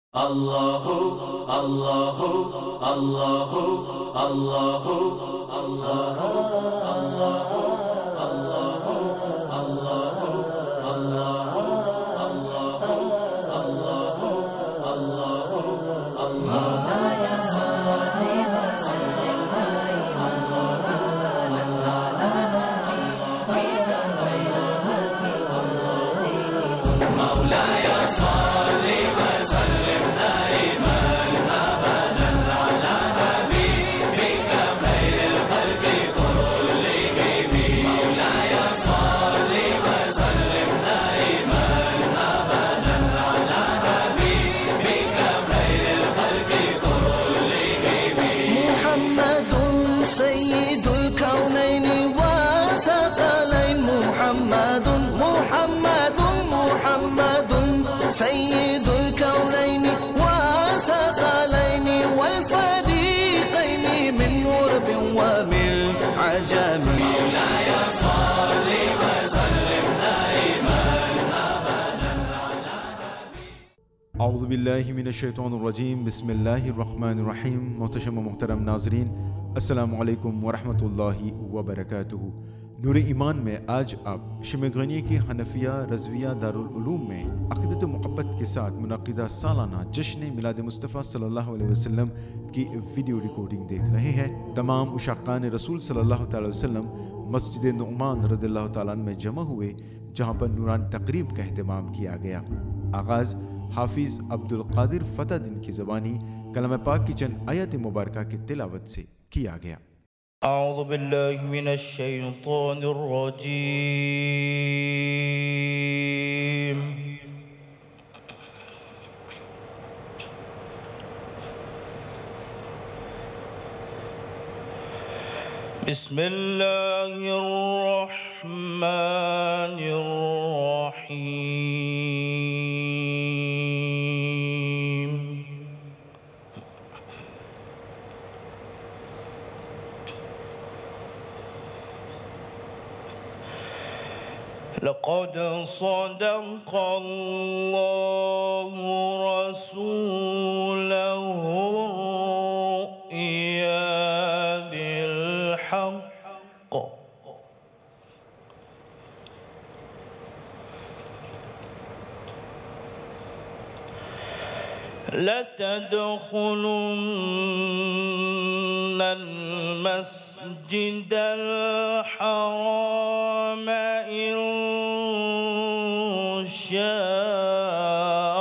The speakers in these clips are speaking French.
الله الله الله الله سيد الكونين والثقلين محمد محمد محمد سيد الكونين والثقلين والفريقين من غرب ومن عجم مولاي صل وسلم دائما أبدا على نبي أعوذ بالله من الشيطان الرجيم بسم الله الرحمن الرحيم محتشم محترم नाजरीन अस्सलाम वालेकुम वरहमतुल्लाहि वबरकातुहू। नूर ईमान में आज आप शिमगनी की हनफिया रज़विया दारुल उलूम में अक़ीदत व मुहब्बत के साथ मुनक़िदा सालाना जश्न मिलाद मुस्तफ़ा सल्लल्लाहु अलैहि वसल्लम की वीडियो रिकॉर्डिंग देख रहे हैं। तमाम उशाक़ान रसूल सल्लल्लाहु अलैहि वसल्लम मस्जिद नुअमान रज़ियल्लाहु तआला अन्हु में जमा हुए, जहाँ पर नूरानी तक़रीब का अहतमाम किया गया। आगाज़ हाफिज़ अब्दुल क़ादिर फ़तादीन की ज़बानी कलाम पाक की चंद आयत मुबारका की तिलावत से किया गया। أعوذ بالله من الشيطان الرجيم بسم الله الرحمن الرحيم لقد صدق الله رسوله الرؤيا بالحق لتدخلن المسجد الحرام إن شاء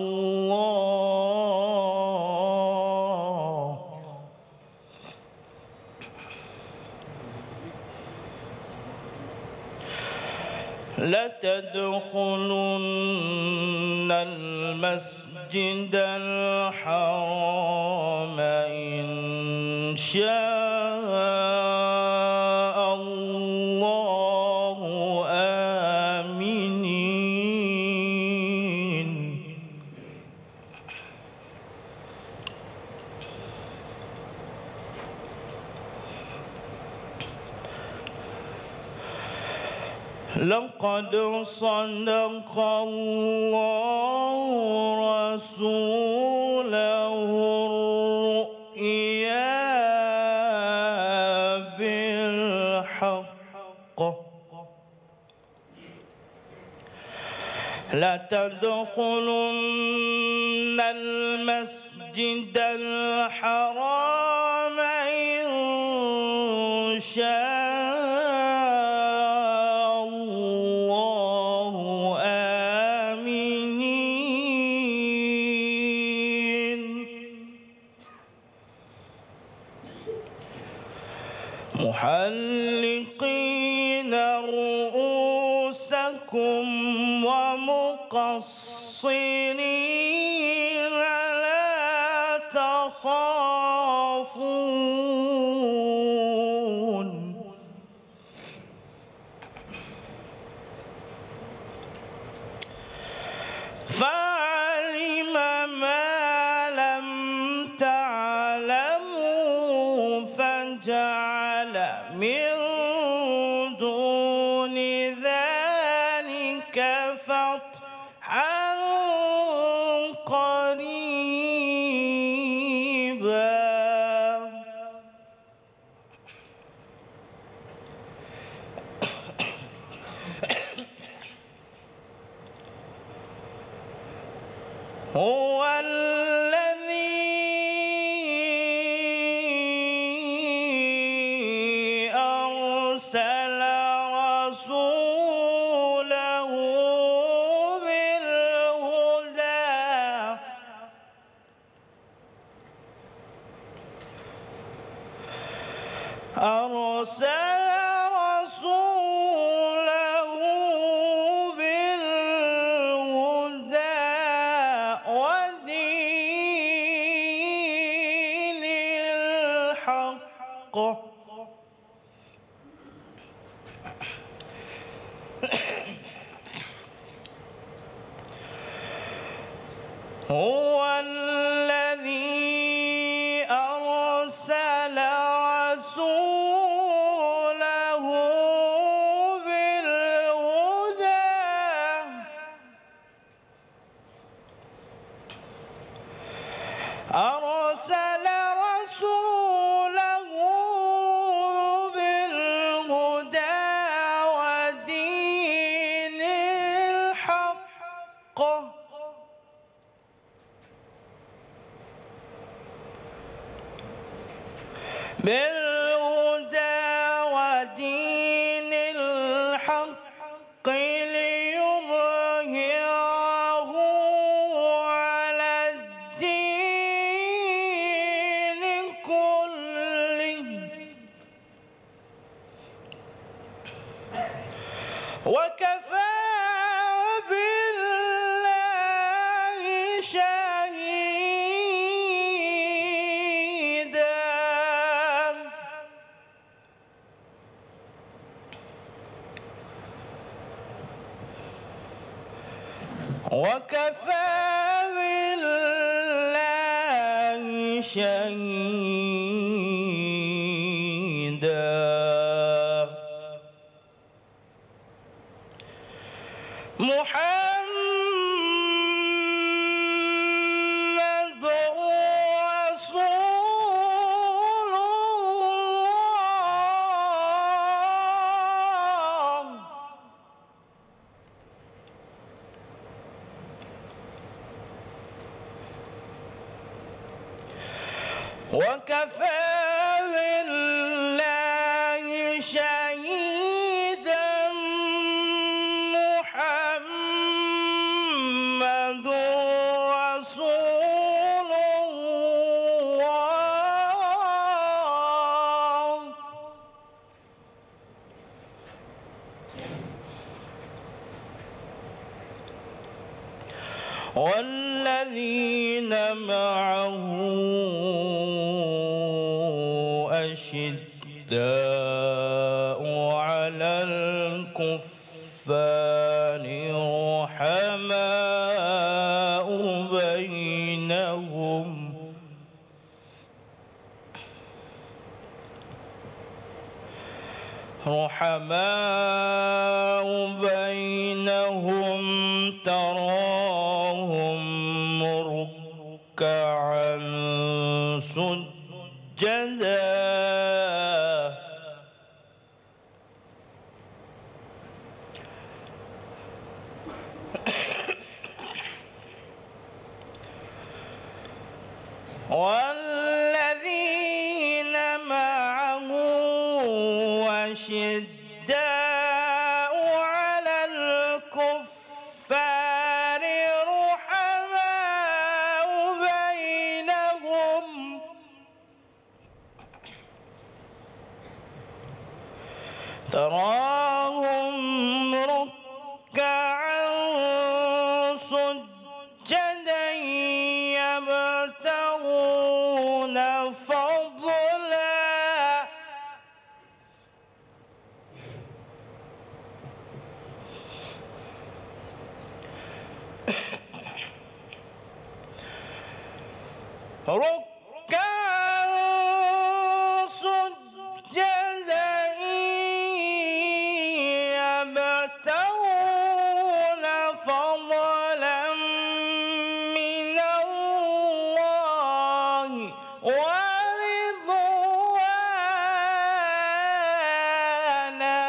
الله لتدخلن المسجد الحرام إن شاء الله آمنين لقد صدق الله رسوله الرؤيا بالحق لتدخلن المسجد الحرام إن شاء الله آمنين محلقين رؤوسكم ومقصرين لا تخافون فعلم ما لم تعلموا فجعل من دون ذلك فتحا قريبا هو الذي أرسل رسوله بالهدى ودين الحق هو الذي أرسل رسوله بالهدى ودين الحق ليظهره على الدين كله وكفى بالله شهيدا وكفى بالله شهيدا محمد رسول الله وكفى بالله شهيدا محمد رسول الله والذين معه أشداء على الكفار رحماء بينهم تراهم ركعا سجدا والذين معه أشداء على الكفار رحماء بينهم تراهم ركعا سجدا يبتغون فضلا ركعا سجدا يبتغون فضلا من الله ورضوانا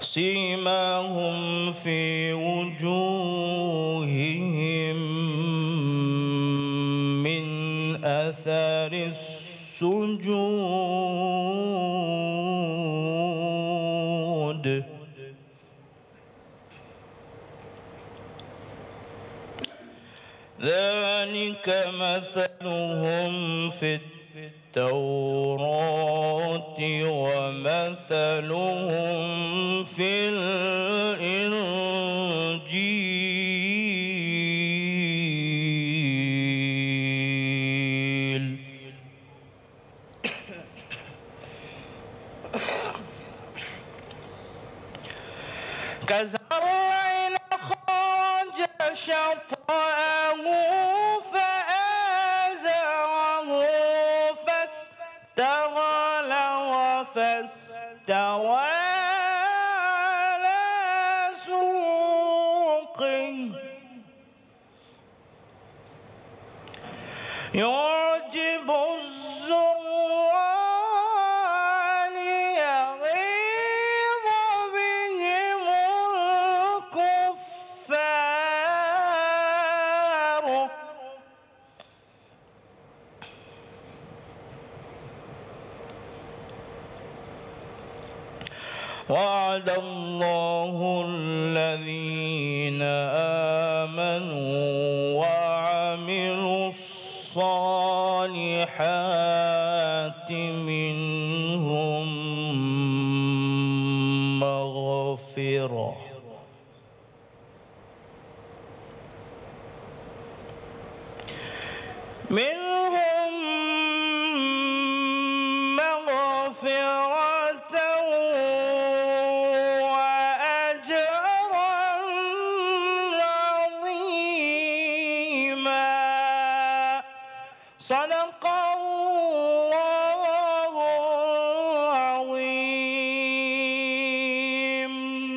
سيماهم في وجوههم من أثر السجود ذلك مثلهم في التوراة ومثلهم في الإنجيل كزرع أخرج شطأه فآزره فاستوى على سوقه يعجب الزراع ليغيظ بهم الكفار وعد الله الذين آمنوا وعملوا الصالحات منهم مغفرة وأجرا عظيما صدق الله العظيم.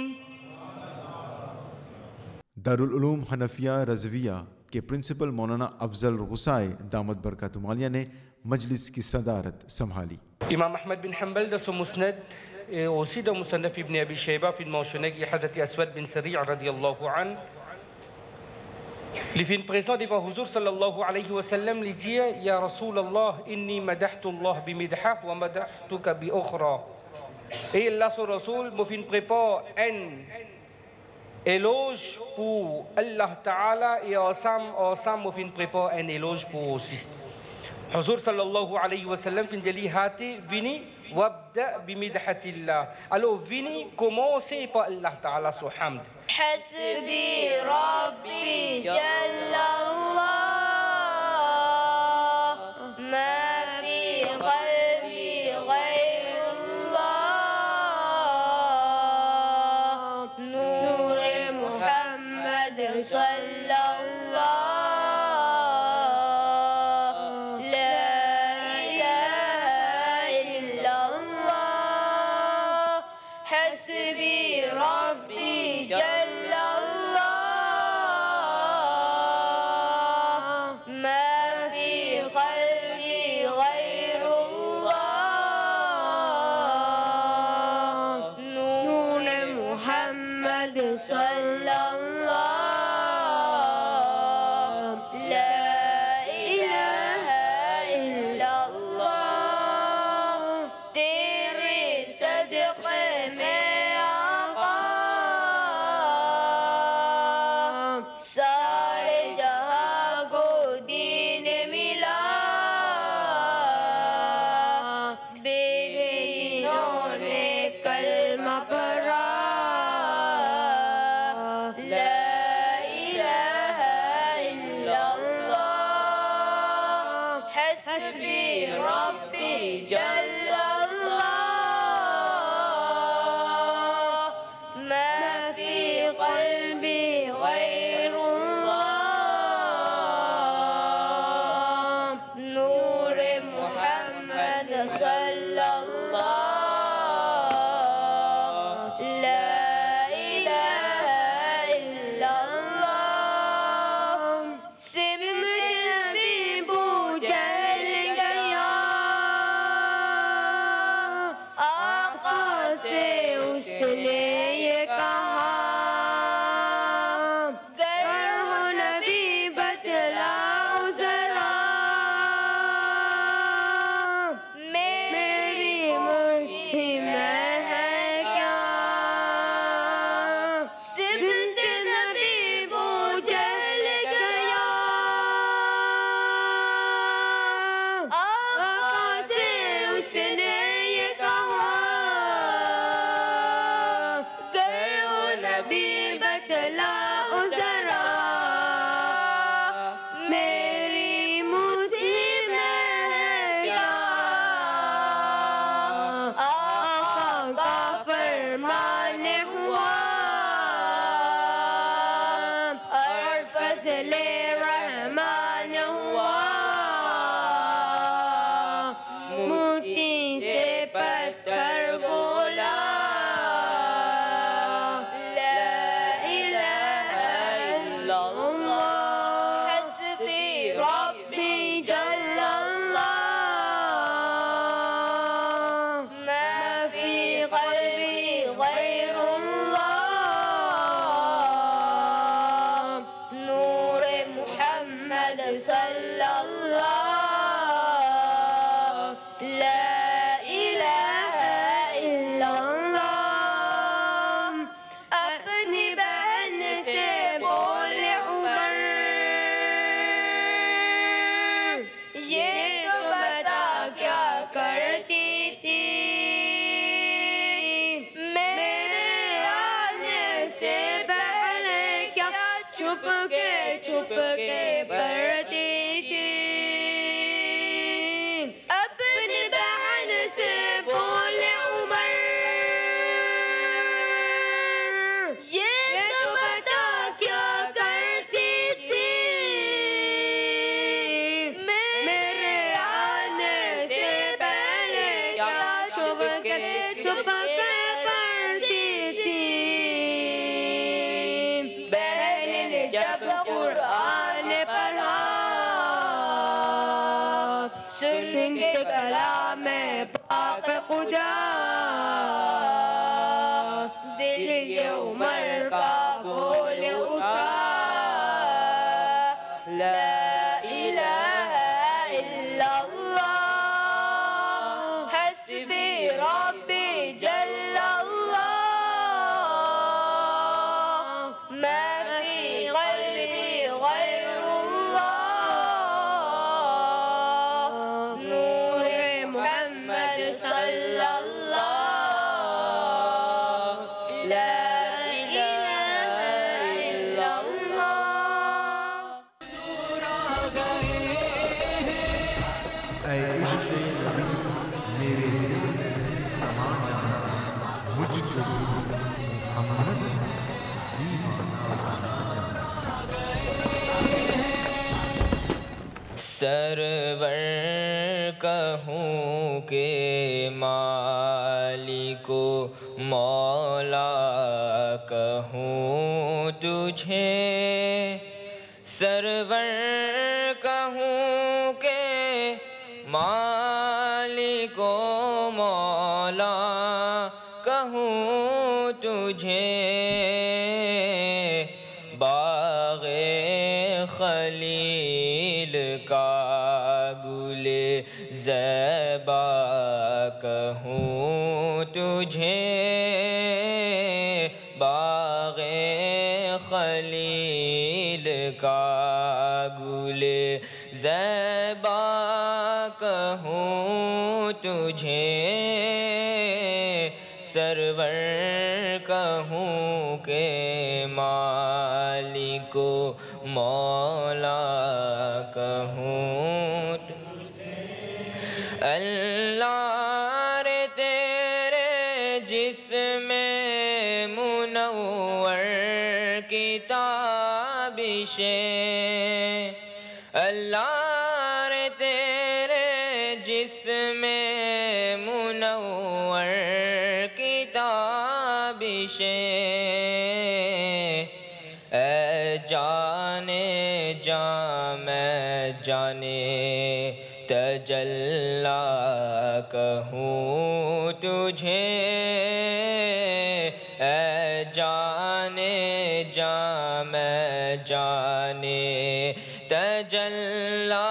दारुल उलूम हनफिया रज़विया के प्रिंसिपल मौलाना अफजल गुसाई दामद बरकातुहू आलिया ने मजलिस की सदारत संभाली. Imam Ahmad bin Hanbal dans son Musnad et aussi dans Musannaf ibn Abi Shayba fin mentionné que Hazrat Aswad bin Sari' radiyallahu an li fin présent devant Huzur sallallahu alayhi wa sallam li dit ya Rasulallah inni madahtu Allah bi midha wa madahtuka bi ukhra. Et Allah son Rasoul me fin prépare un éloge pour Allah Ta'ala et ensemble me fin prépare un éloge pour aussi. Huzur sallallahu alayhi wa sallam fin jali hati vini wabda bimidhatillah. Alors vini commencez par Allah Ta'ala son hamd. Hasbi Rabbi Jalla Allah ma fi qalbi ghayrullah Nur Muhammad sallallahu حسبي ربي جل الله ما في قلبي غير الله نور محمد صلى الله لا إله إلا الله तेरे सदक़े में सारे जहां को दीन मिला बेदीनों ने कलमा पढ़ा ला इलाहा इल्लल्लाह हस्बी रब्बी जल्ला ما في قلبي غير الله نور محمد صلى الله لا إله إلا الله سمت النبي بو جهل गया सल्लल्लाहु ला इलाहा इल्लल्लाह। अपनी बहन से बोले उमर, ये तो बता क्या करती थी, मेरे आने से पहले क्या छुप के पढ़ती थी। अपनी बहन से बोले उमर, ये तो बता क्या करती थी, मेरे आने से पहले क्या छुप के पढ़ती थी। बहन ने जब कुरान पढ़ा, सुन के कलाम पाक खुदा, दिल ये उमर का बोल उठा, ला इलाहा इल्लल्लाह हस्बी रब्बी जल्लल्लाह मा फी क़ल्बी ग़ैरुल्लाह। नूरे मुहम्मद सल्लल्लाहु ला इलाहा इल्लल्लाह। ऐ इश्क़ नबी मेरे दिल में भी समा जाना, मुझको भी मोहम्मद का दीवाना बना जाना। सरवर कहूँ के मालिको मौला कहूँ तुझे, सरवर कहूँ के मालिको मौला कहूँ तुझे। बाग़े खलील का गुले ज़ैबा कहूँ तुझे, बाग़े खलील का गुले ज़ैबा कहूँ तुझे। सरवर कहूँ के मालिको मौला कहूँ तुझे। अल्लाह रे तेरे जिस्म मुनव्वर किताबिशें, अल्लाह रे तेरे जिस्म मुनव्वर किताबिशें। ऐ जाने जा मैं जाने तजल्ला कहूँ तुझे, ऐ जाने जा मैं जाने तजल्ला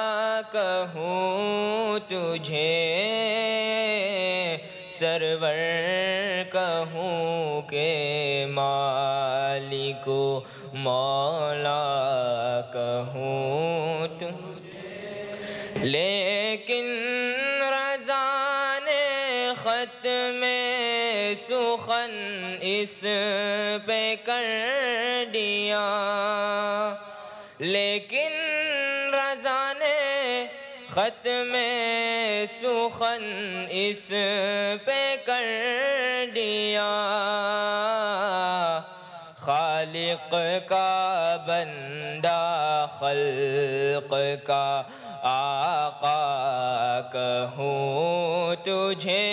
कहूँ तुझे। सरवर कहूँ के मालिको मौला कहूँ तुझे। लेकिन रज़ा ने ख़त में सुखन इस पे कर दिया, लेकिन रज़ा ने ख़त में सुखन इस पे कर दिया। खालिक का बंदा खल्क का आका कहूँ तुझे,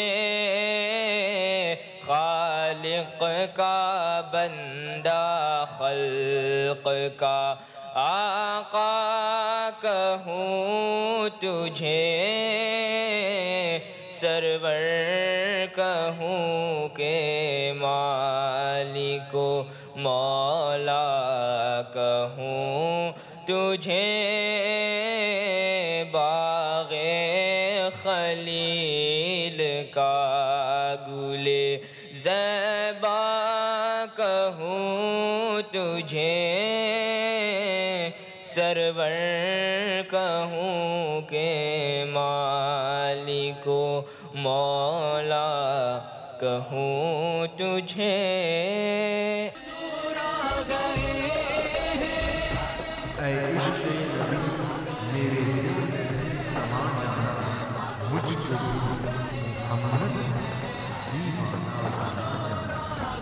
खालिक का बंदा खल्क का आका कहूँ तुझे। सरवर कहूँ के मालिको मौला कहूँ तुझे बाग़े खलील का गुले ज़ैबा कहूँ तुझे सरवर कहूँ के मालिको मौला कहूँ तुझे। ऐ इश्क़ नबी मेरे दिल में भी समा जाना, मुझको भी मोहम्मद का दीवाना बना जाना।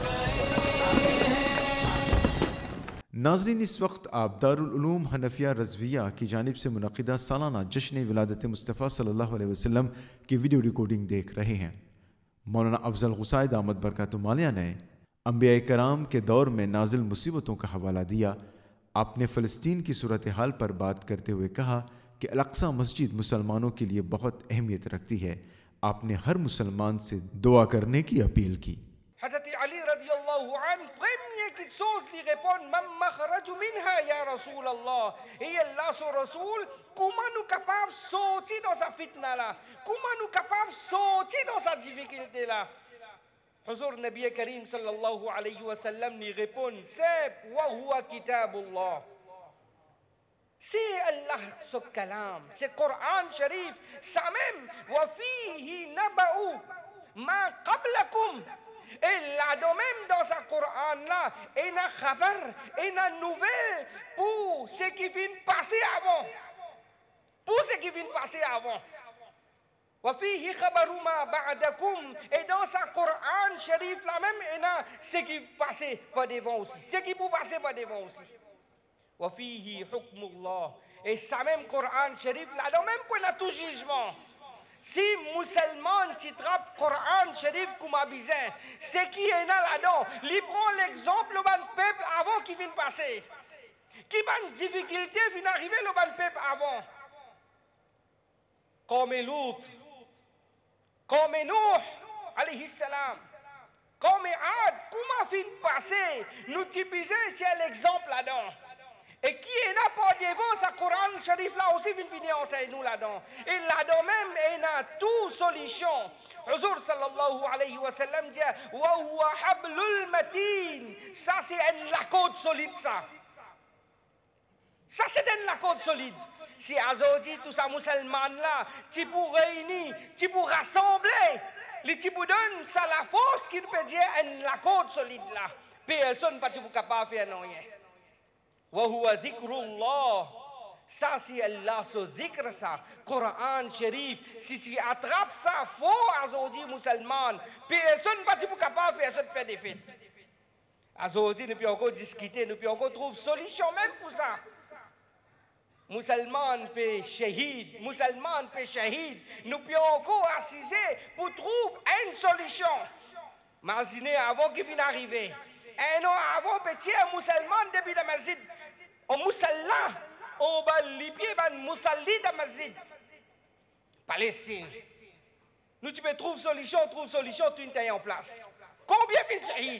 नाज़रीन, इस वक्त आप दारुल उलूम हनफिया रज़विया की जानिब से मुनक़िदा सालाना जश्न विलादत मुस्तफ़ा सल्लल्लाहु अलैहि वसल्लम की वीडियो रिकॉर्डिंग देख रहे हैं। मौलाना अफजल गुसाई दामद बरकातुहु आलिया ने अंबिया कराम के दौर में नाजिल मुसीबतों का हवाला दिया। आपने फ़लस्तीन की सूरत हाल पर बात करते हुए कहा कि अल-अक़सा मस्जिद मुसलमानों के लिए बहुत अहमियत रखती है। आपने हर मुसलमान से दुआ करने की अपील की। Hazrat Ali radiallahu anh, premier qui chose lui répond, Mam makhraju minha ya Rasulallah. Et Allah son Rasoul, comment nous capables de sortir dans sa fitna là? Comment nous capables de sortir dans sa difficulté là? Huzur Nabi Karim sallallahu alayhi wa sallam lui répond, c'est wa huwa kitabullah. C'est Allah son kalam, c'est Coran Sharif, ça même, wa fihi naba'u ma qablakum. Et là, même dans sa Coran-là, il y a un khabar, il y a une nouvelle pour ce qui vient passer avant. Pour ce qui vient passer avant. وَفِيهِ خَبَرُ مَا بَعْدَكُمْ. Et dans sa Coran Sharif, là même, il y a ce qui passe par devant aussi. Ce qui peut passer par devant aussi. وَفِيهِ حُكْمُ اللَّهِ. Et ça même Coran Sharif, là même, il y a tout jugement. Si musulman qui trappe Coran Sharif comme abizin, c'est qui est là-dedans, il prend l'exemple du peuple avant qui vient passer. Qui a une difficulté vient arriver le peuple avant. Comme Lut, comme Nuh, alayhi salam, comme Ad, comment vient passer, nous typisons l'exemple là-dedans. Et qui est là pour devant sa Coran Sharif là aussi vient venir enseigner nous là-dedans. Et là-dedans même, il y a toute solution. Huzur sallallahu alayhi wa sallam dit wa huwa hablul matin. Ça c'est une lacode solide ça. Ça c'est une lacode solide. Si aujourd'hui tout ça musulman là, tu peux réunir, tu peux rassembler, tu peux donner ça la force qui peut dire une lacode solide là. Personne pas capable de faire non rien. وهو ذكر الله. Ça c'est Allah ce dhikr ça, Coran Sharif. Si tu attrapes ça faux aujourd'hui musulman, personne pas capable de faire ça, de faire des fêtes. Aujourd'hui nous pouvons encore discuter, nous pouvons encore trouver solution même pour ça. Musulman peut shahid, musulman peut shahid. Nous pouvons encore assiser pour trouver une solution. Imaginez avant qu'il vienne arriver. Un an avant, petit musulman depuis la masjid. Au musalla, au balipier, ban musalli de masjid. Palestine. Nous tu peux trouver solution, tu es en place. Combien fin shahid?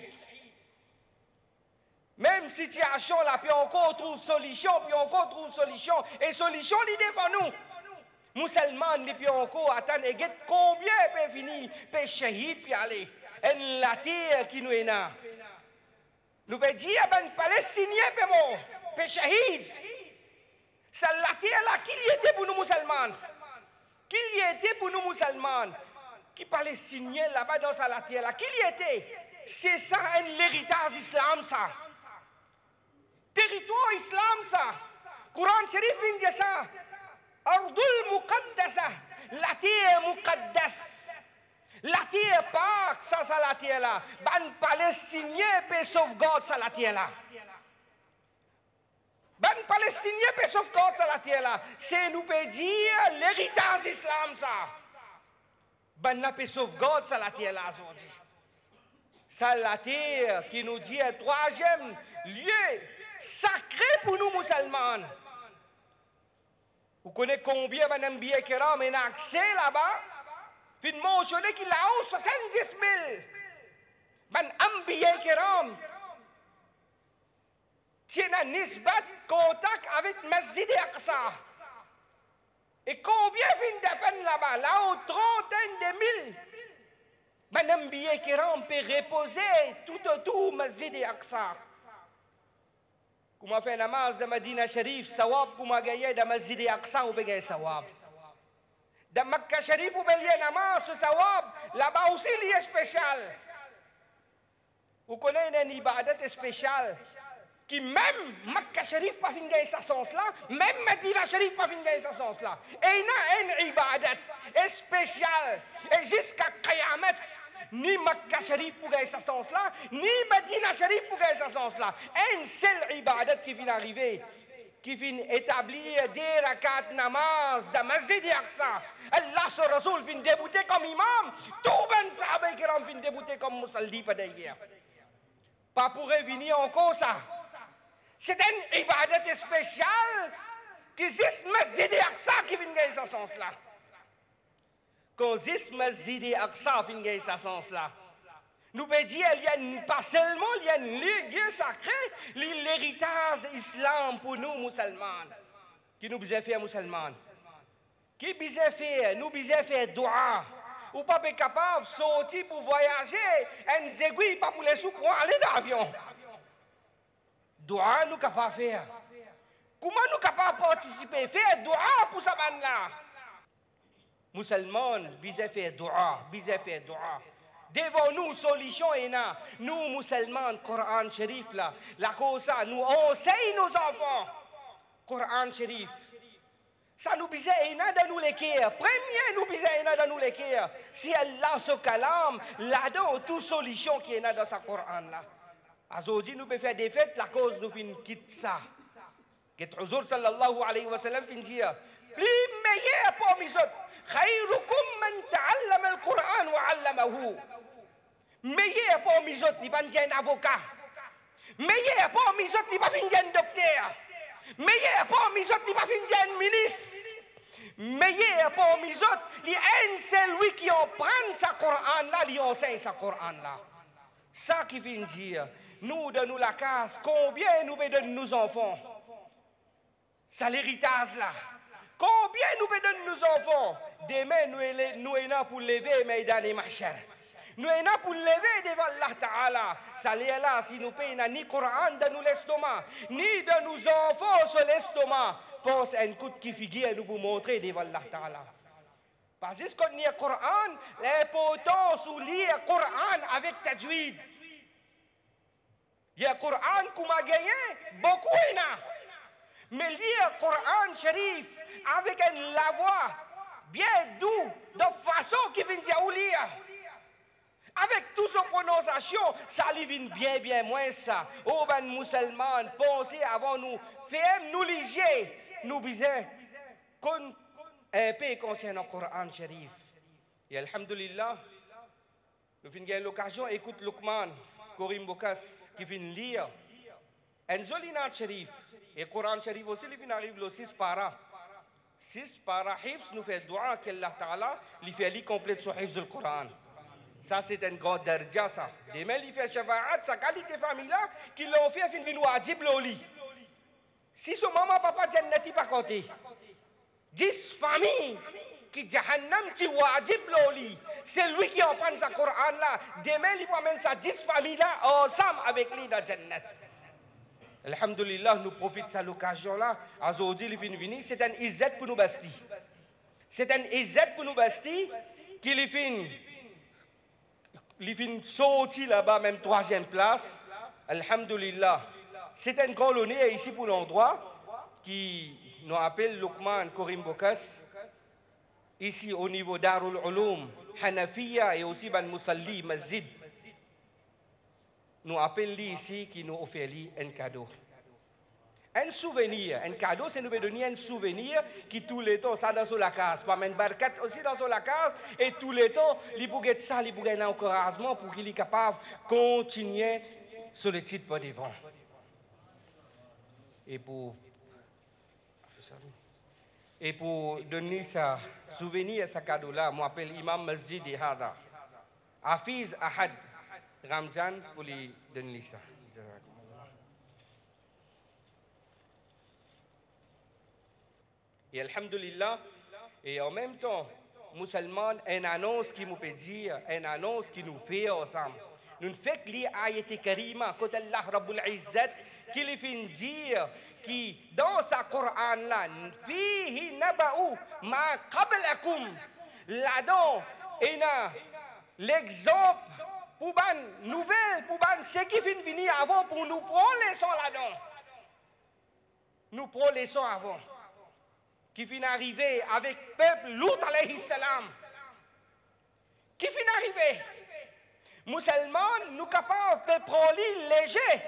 Même situation là, puis encore trouve solution, et solution l'idée devant nous. Musulman, puis encore attendre, et combien peut finir, peut shahid, puis aller. Et la terre qui nous est là. Nous pouvons dire que les Palestiniens peuvent shahid. C'est la terre là qui y était pour nous musulmans. Qui y était pour nous musulmans. Qui Palestiniens là-bas dans la terre là. Qui y était. C'est ça l'héritage islam ça. Territoire islam ça. Coran Sharif dit ça. Ardul Muqaddasa. La terre Muqaddas. La terre Pâques, ça c'est la terre là. Les Palestiniens peuvent sauvegarder ça la terre là. Les Palestiniens peuvent sauvegarder ça la terre là. C'est nous peut dire l'héritage islam ça. Ben là peut sauvegarder ça la terre là aujourd'hui. Ça la terre qui nous dit un troisième lieu sacré pour nous musulmans. Vous connaissez combien d'Ambiya Kiram ont accès là-bas? Puis mentionné qu'il a 70 000 ban Ambiya Kiram tient un nisbat contact avec Masjid Aqsa. Et combien fin de là-bas? Là, aux trentaines de mille. Madame Billet Kiram peut reposer tout autour Masjid Aqsa. Comment faire namaz de Medina Sharif, sawab comment gagner de Masjid Aqsa ou gagner sawab. De Makkah Sharif ou gagner namaz ou sawab, là-bas aussi il est spécial. Vous connaissez une ibadat spéciale qui même Makkah Sharif pas fin gagner ce sens-là, même Medina Sharif pas fin gagner ce sens-là. Et il y a une ibadat spéciale et jusqu'à Qiyamat. Ni Makkah Sharif pour gagner ce sens-là, ni Medina Sharif pour gagner ce sens-là. Une seule ibadat qui vient arriver, qui vient établir des rakats namaz de Masjid Aqsa. Allah sur Rasoul vient débuter comme imam, tout ben sahabat kiram vient débuter comme musalli padaya. Pas pour revenir encore ça. C'est une ibadat spéciale qui juste Masjid Aqsa qui vient gagner ce sens-là. Quand this Masjid Aqsa finit ce sens-là, nous pouvons dire qu'il y a pas seulement il y a un lieu sacré, l'héritage islam pour nous musulmans, qui nous besoin faire musulmans, qui besoin faire, nous besoin faire dua, ou pas capable de sortir pour voyager, un aiguille pas pour les sous pour aller d'avion. Dua nous capable de faire. Comment nous capable de participer, faire dua pour ça là? Musulmans, bisez faire dua, bisez faire dua. Devant nous, solution est là. Nous, musulmans, Coran Sharif là, la cause ça, nous enseignons nos enfants. Coran Sharif. Ça nous bisez dans nous l'équerre. Premier, nous bisez dans nous l'équerre. Si Allah se calme, là-dedans, toute solution qui est là dans sa Coran là. Aujourd'hui, nous pouvons faire des fêtes, la cause nous fin quitte ça. Que Huzur sallallahu alayhi wa sallam fin dire, plus meilleur pour nous autres. خيركم من تعلم القرآن وعلمه. Meilleur pour mes autres, il va pas un avocat. Meilleur pour mes autres, il va pas un docteur. Meilleur pour mes autres, il va pas un ministre. Meilleur pour mes autres, il y a un celui qui en prend sa Coran là, il enseigne sa Coran là. Ça qui vient dire, nous donnons la casse, combien nous donnons nos enfants? C'est l'héritage là. Combien nous donnons nos enfants? Demain, nous sommes là pour lever mais dans les mahshar. Nous sommes là pour lever devant Allah Ta'ala. Ça est là, si nous payons ni Coran dans nous l'estomac, ni de nos enfants sur l'estomac, pense un coup qui figure nous vous montrer devant Allah Ta'ala. Parce que quand nous lisons le Coran, l'importance de lire le Coran avec tajwid. Il y a le Coran qu'on a gagné, beaucoup est là. Mais lire le Coran Sharif avec la voix bien doux, de façon qui vient de lire. Avec toute son prononciation, ça lui vient bien moins ça. Oh ben musulmans, pensez avant nous, faites nous liger, nous bisons, qu'on un peu concernant le Coran Sharif. Et alhamdulillah, nous avons l'occasion d'écouter Luqman, Korim Bokas, qui vient lire un Zolinat Sharif. Et le Coran Sharif aussi, il arrive le 6 paras. 6 paras, Hifz nous fait dua qu'Allah Ta'ala, il fait li complète sur Hifz le Coran. Ça, c'est un grand darja, ça. Demain, il fait shafa'at, sa qualité famille-là, qu'il l'a fait, il vient wajib l'oli. Si son maman, papa, jannati pas compté. 10 familles qui jahannam, qui wajib l'oli. C'est lui qui en prend sa Coran là. Demain, il promène sa 10 familles-là ensemble avec lui dans jannat. Alhamdulillah, nous profitons de cette occasion-là. Aujourd'hui, il vient venir. C'est un izzat pour nous basti. C'est un izzat pour nous basti qu'il vient sortir là-bas, même 3e place. Alhamdulillah. C'est un grand honneur ici pour l'endroit qui nous appelle Luqman Korim Bokas. Ici au niveau Darul Ulum, Hanafiya et aussi Ban Musalli, Masjid. Nous appelons ici qui nous offre un cadeau. Un souvenir. Un cadeau, c'est nous donner un souvenir qui tout le temps, ça dans la case. Pas même barkat aussi dans la case. Et tout le temps, il faut que ça, il faut un encouragement pour qu'il soit capable de continuer sur le titre pour devant. Et pour donner ça souvenir, ce cadeau-là, je m'appelle Imam Masjid Hada. Hafiz Ahad. Ramjan pour lui donner ça. Et alhamdulillah, et en même temps, musulmans, une annonce qui nous peut dire, une annonce qui nous fait ensemble. Nous faisons que l'ayat karima, quand Allah Rabbul Izzat, qui lui fait dire, qui dans sa Coran là, fihi naba'u ma qablakum, là-dedans, il y a l'exemple pour une nouvelle, pour ce qui vient venir avant, pour nous prendre les leçons là-dedans. Nous prenons les leçons avant. Qui vient arriver avec le peuple Lut alayhi salam. Qui vient arriver. Musulmans, nous capables de prendre léger.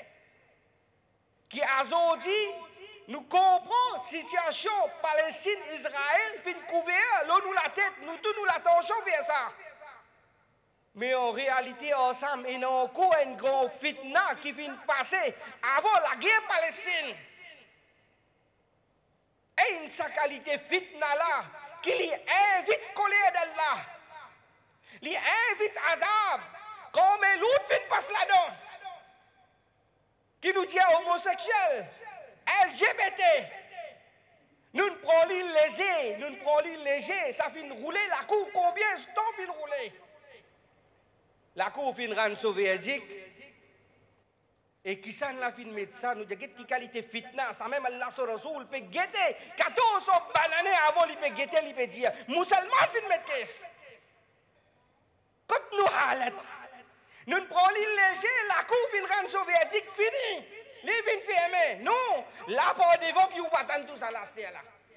Qui a dit, nous comprenons la situation Palestine-Israël, fin couvert, là nous la tête, nous tournons l'attention vers ça. Mais en réalité, ensemble, il y a encore une grande fitna qui vient passer avant la guerre Palestine. Et une sa qualité fitna là, qui lui invite colère d'Allah, lui invite adab, comme l'autre vient passer là-dedans, qui nous dit homosexuel, LGBT. Nous ne prenons léger, nous ne prenons léger, ça fait rouler la cour, combien de temps fait rouler? La cour fin rendre soviétique. Et qui s'en la fin médecin, nous disons qui qualité fitna, ça même Allah sur Rasoul peut guetter, 14 bananes avant, il peut guetter, il peut dire, musulman fin médecin. Quand nous halat, nous ne prenons léger, la cour fin rendre soviétique, fini. Les vins fermés. Non, là pour devant qui vous battent tout ça là, là.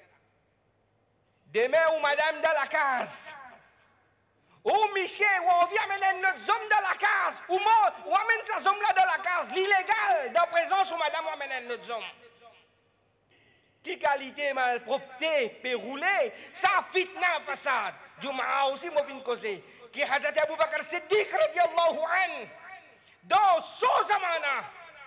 Demain ou madame dans la case. Ou Michel, ou on vient amener notre homme dans la case. Ou moi, ou amène sa homme là dans la case. L'illégal, dans présence ou madame, ou amène notre homme. Qui qualité malpropreté, peut rouler, ça fitna façade. Juma aussi, moi, vient causer. Qui Hazrat Abu Bakr Siddiq, radiallahu an, dans son zamana.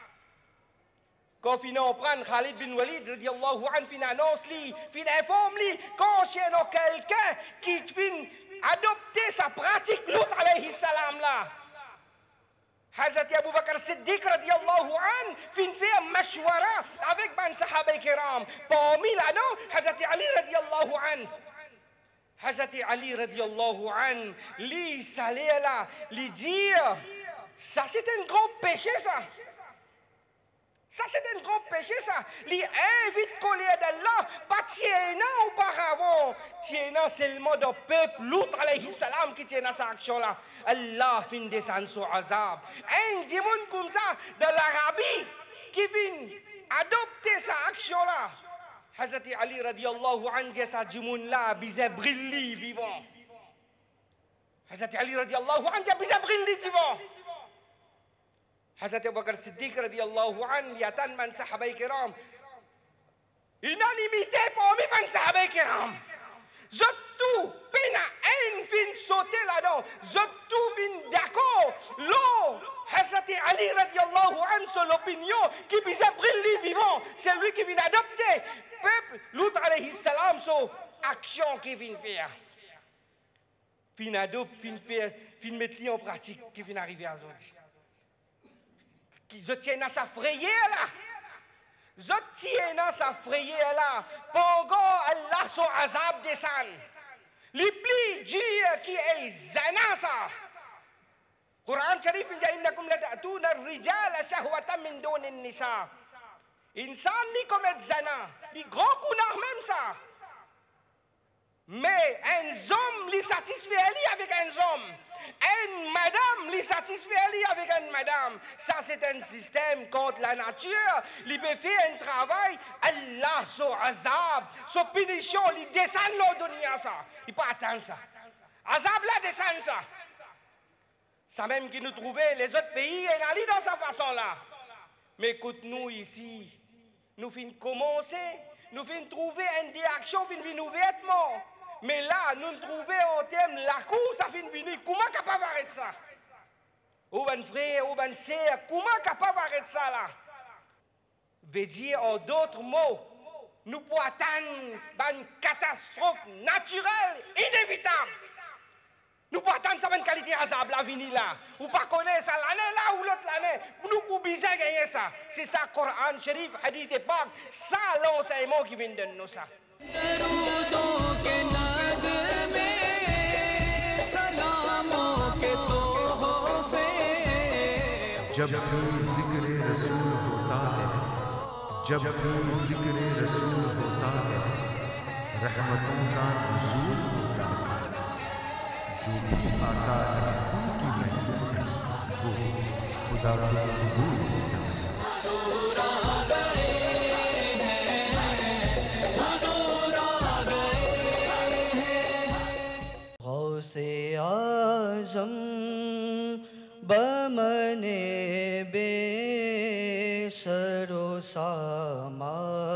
Quand on prend Khalid bin Walid, radiallahu an, fin annonce li, fin informe li, quand c'est quelqu'un qui fin adopter sa pratique Lut alayhi salam là. Hazrat Abu Bakr Siddiq radiallahu an, fin fait mashwara avec ban sahaba kiram. Parmi là-dedans, Hazrat Ali radiallahu an. Hazrat Ali radiallahu an, li salé là, li dire, ça c'est un grand péché ça. Ça, c'est un grand péché, ça. Il invite colère d'Allah, pas tiena auparavant. Tiena seulement le peuple, Lut alayhi salam, qui tiena cette action-là. Allah fin descend sur azab. Un démon comme ça, de l'Arabie, qui vient adopter cette action-là. Hazrat Ali radiallahu anhu, dit ça, démon-là, bizarre brilli vivant. Hazrat Ali radiallahu anhu, dit bizarre brilli vivant. Hazrat Abu Bakr Siddiq radiyallahu an, liatan man sahabai kiram. Unanimité parmi man sahabai kiram. Zotou, pena, un fin sauter là-dedans. Zotou fin d'accord. L'eau, Hazrat Ali radiyallahu an, sur l'opinion qui bisait briller vivant. C'est lui qui vient adopter. Peuple, Lut alayhi salam, sur action qui vient faire. Fin adopte, fin faire, fin mettre en pratique, qui vient arriver à Zodi. Qui se tiennent à sa frayère là. Je tiens à sa frayère là. Pendant Allah son azab descend. Les plis Dieu qui est zana ça. Quran Sharif dit innakum la ta'tuna ar-rijala shahwatan min dun an-nisa. Insan ni commet zana. Il grand kunah même ça. Mais un homme lui satisfait avec un homme. Une madame lui satisfait avec une madame. Ça c'est un système contre la nature. Il peut faire un travail. Allah son azab, son punition, il descend l'eau de dunya ça. Il peut attendre ça. Azab là descend ça. Ça même qui nous trouvait les autres pays et allé dans sa façon là. Mais écoute nous ici, nous finissons commencer, nous finissons trouver une direction, nous finissons ouvertement. Mais là, nous trouvons en termes la cour, ça finit venir. Comment capable d'arrêter ça? Ou ben frère, ou ben sœur, comment capable d'arrêter ça là? Veut dire en d'autres mots, nous pouvons attendre une catastrophe naturelle, inévitable. Nous pouvons attendre ça une qualité azab la venir là. Ou pas connaître ça l'année là ou l'autre l'année. Nous pouvons bien gagner ça. C'est ça, Coran, Sharif, Hadith et Pak. Ça l'enseignement qui vient de nous ça. जब भी जिक्र रसूल होता है, जब भी जिक्र रसूल होता है, रहमतों का नुज़ूल होता है। जो भी आता है उनकी महफिल में, वो खुदा का कबूल होता है। गौसे आज़म बमने बेसरो सामा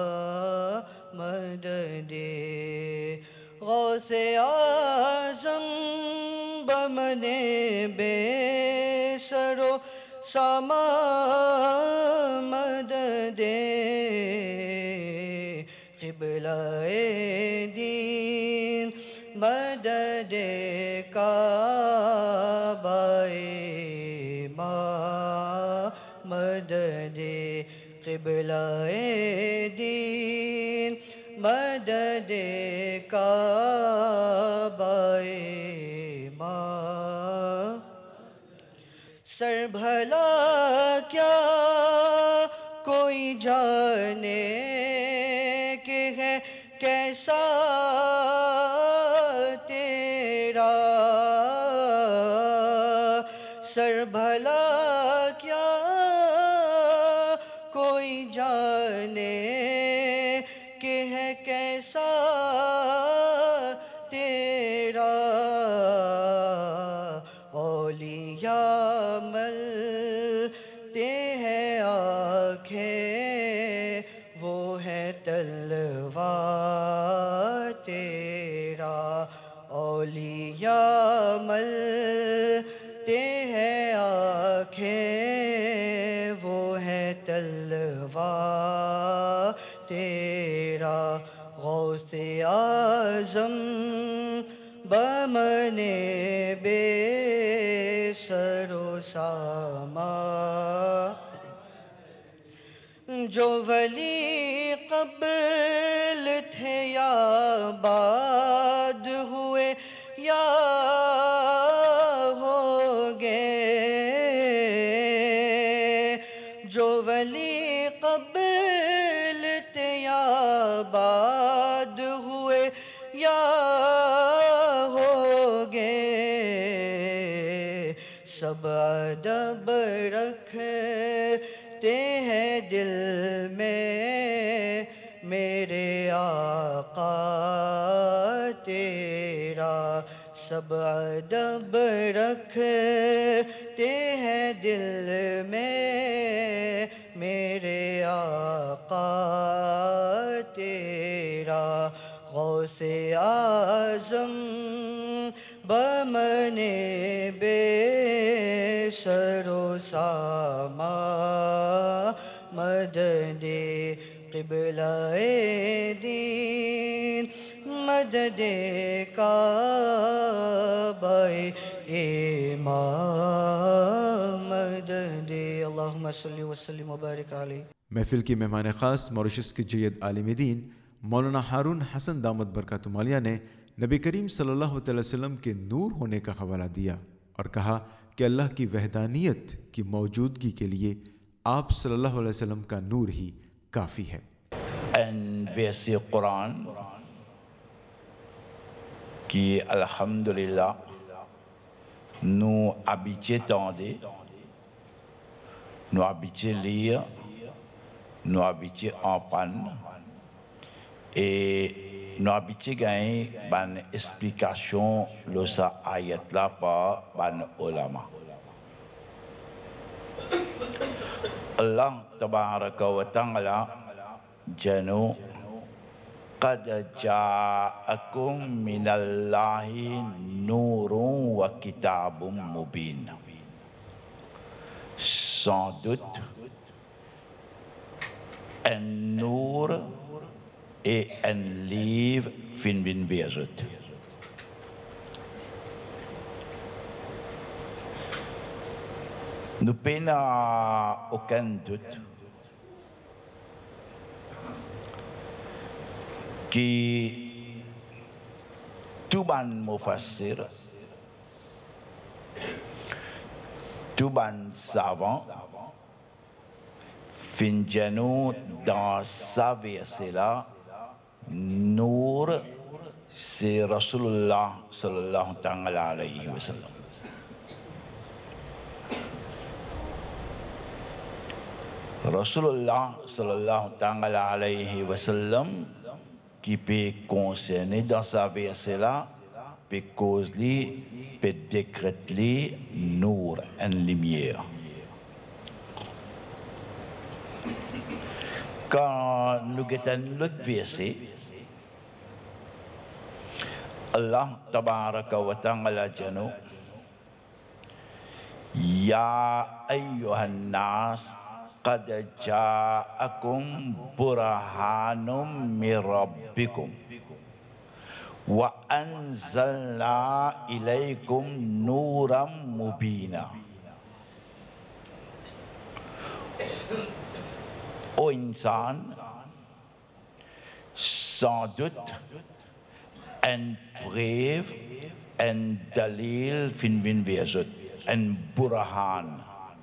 मददे। गौसे आज़म बमने बेसरो सामा मददे। क़िबला-ए दीन मददे काबा-ए मददे। क़िबला-ए दीन मददे काबा-ए सर भला क्या कोई जाने के है कैसा तेरा। सर भला क्या कोई जाने के है कैसा तेरा। औलिया मलते हैं आँखें, वो है तलवार तेरा। औलिया मलते हैं आँखें, वो है तलवार तेरा। गौसे आज़म बमने बेसरो सामा। जो वली क़ब्ल थे या बाद हुए या होंगे। जो वली क़ब्ल थे या बाद हुए या होंगे। सब अदब रखते हैं दिल में मेरे आका तेरा। सब अदब रखते हैं दिल में मेरे आका तेरा। गौसे आज़म बमने बेसरो सामा मददे। क़िबला-ए दीन मददे काबा-ए मददे। अल्लाहुम्मा सल्लि व सल्लिम व बारिक अलैहि। महफिल की मेहमान ख़ास मॉरिशस के जय्यद आलिम दीन मौलाना हारून हसन दामद बरकातुहू आलिया ने नबी करीम सल्लल्लाहु अलैहि वसल्लम के नूर होने का हवाला दिया और कहा कि अल्लाह की वहदानियत की मौजूदगी के लिए आप सल्लल्लाहु अलैहि वसल्लम का नूर ही काफ़ी है। En verset Coran qui alhamdulillah nous habitués tendre, nous habitués lire, nous habitués en panne et nous habitués gagner une explication de sa ayat là par ban ulama. Allah tabaraka wa ta'ala janu qad ja'akum minallahi nurun wa kitabun mubin. Sans doute un nour et un livre fin bin vezut. Nous n'avons aucun doute qui tout ban mufassir, tout ban savant, finjanou dans sa verset là, Nour, c'est Rasulullah sallallahu alayhi wa sallam. Rasulullah sallallahu alayhi wa sallam qui peut concerner dans sa verset là, peut cause li, peut décréter li, Nour, une lumière. Quand nous guettons l'autre verset, Allah tabaraka wa ta'ala janu Ya ayyuhan nas qad ja'akum burhanum min rabbikum wa anzalna ilaykum nuram mubina. Ô insan, sans doute een preuve, een dalil fin bezut, een burhan.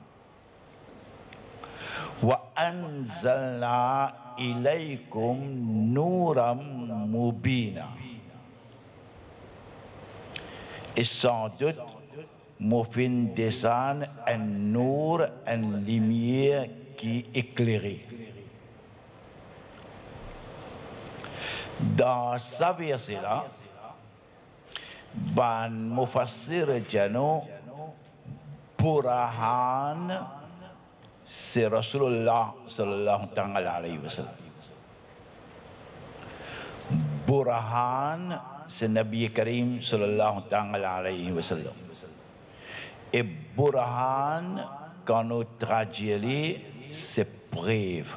Wa anzalna ilaykum nuram mubina. Et sans doute, nous fin descendre un nour, une lumière qui éclairée. Dans sa verset là, ban mufassir jano burhan c'est Rasulullah sallallahu alayhi wa sallam. Burhan c'est Nabi Karim sallallahu alayhi wa sallam. Et burhan quand nous traduisons c'est preuve,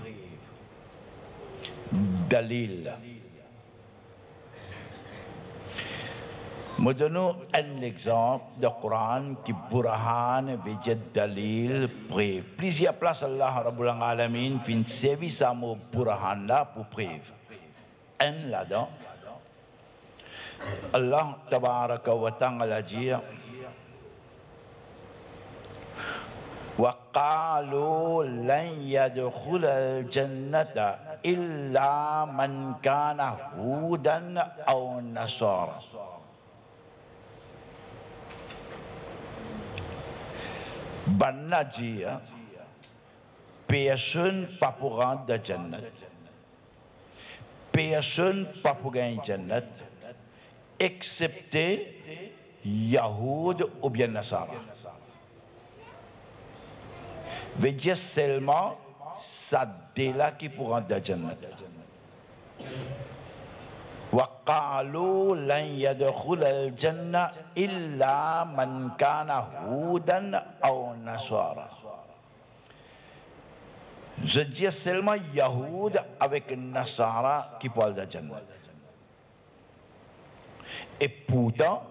dalil. Je donne un exemple de Coran qui burhan veut dalil preuve. Plusieurs places Allah Rabbul Alamin fin service à mon burhan là pour preuve. Un là-dedans, Allah tabaraka wa ta'ala dit وقالوا لن يدخل الجنة إلا من كان هودا أو نصارى. Banadjia, personne pas pour rentrer dans Jannat. Personne pas pour gagner Jannat, excepté Yahoud ou bien Nasara. Veut dire seulement ça là qui pour rentrer dans Jannat. وقالوا لن يدخل الجنة إلا من كان هودا أو نصارى. Je dis seulement Yahoud avec Nasara qui parle de Jannat. Et pourtant,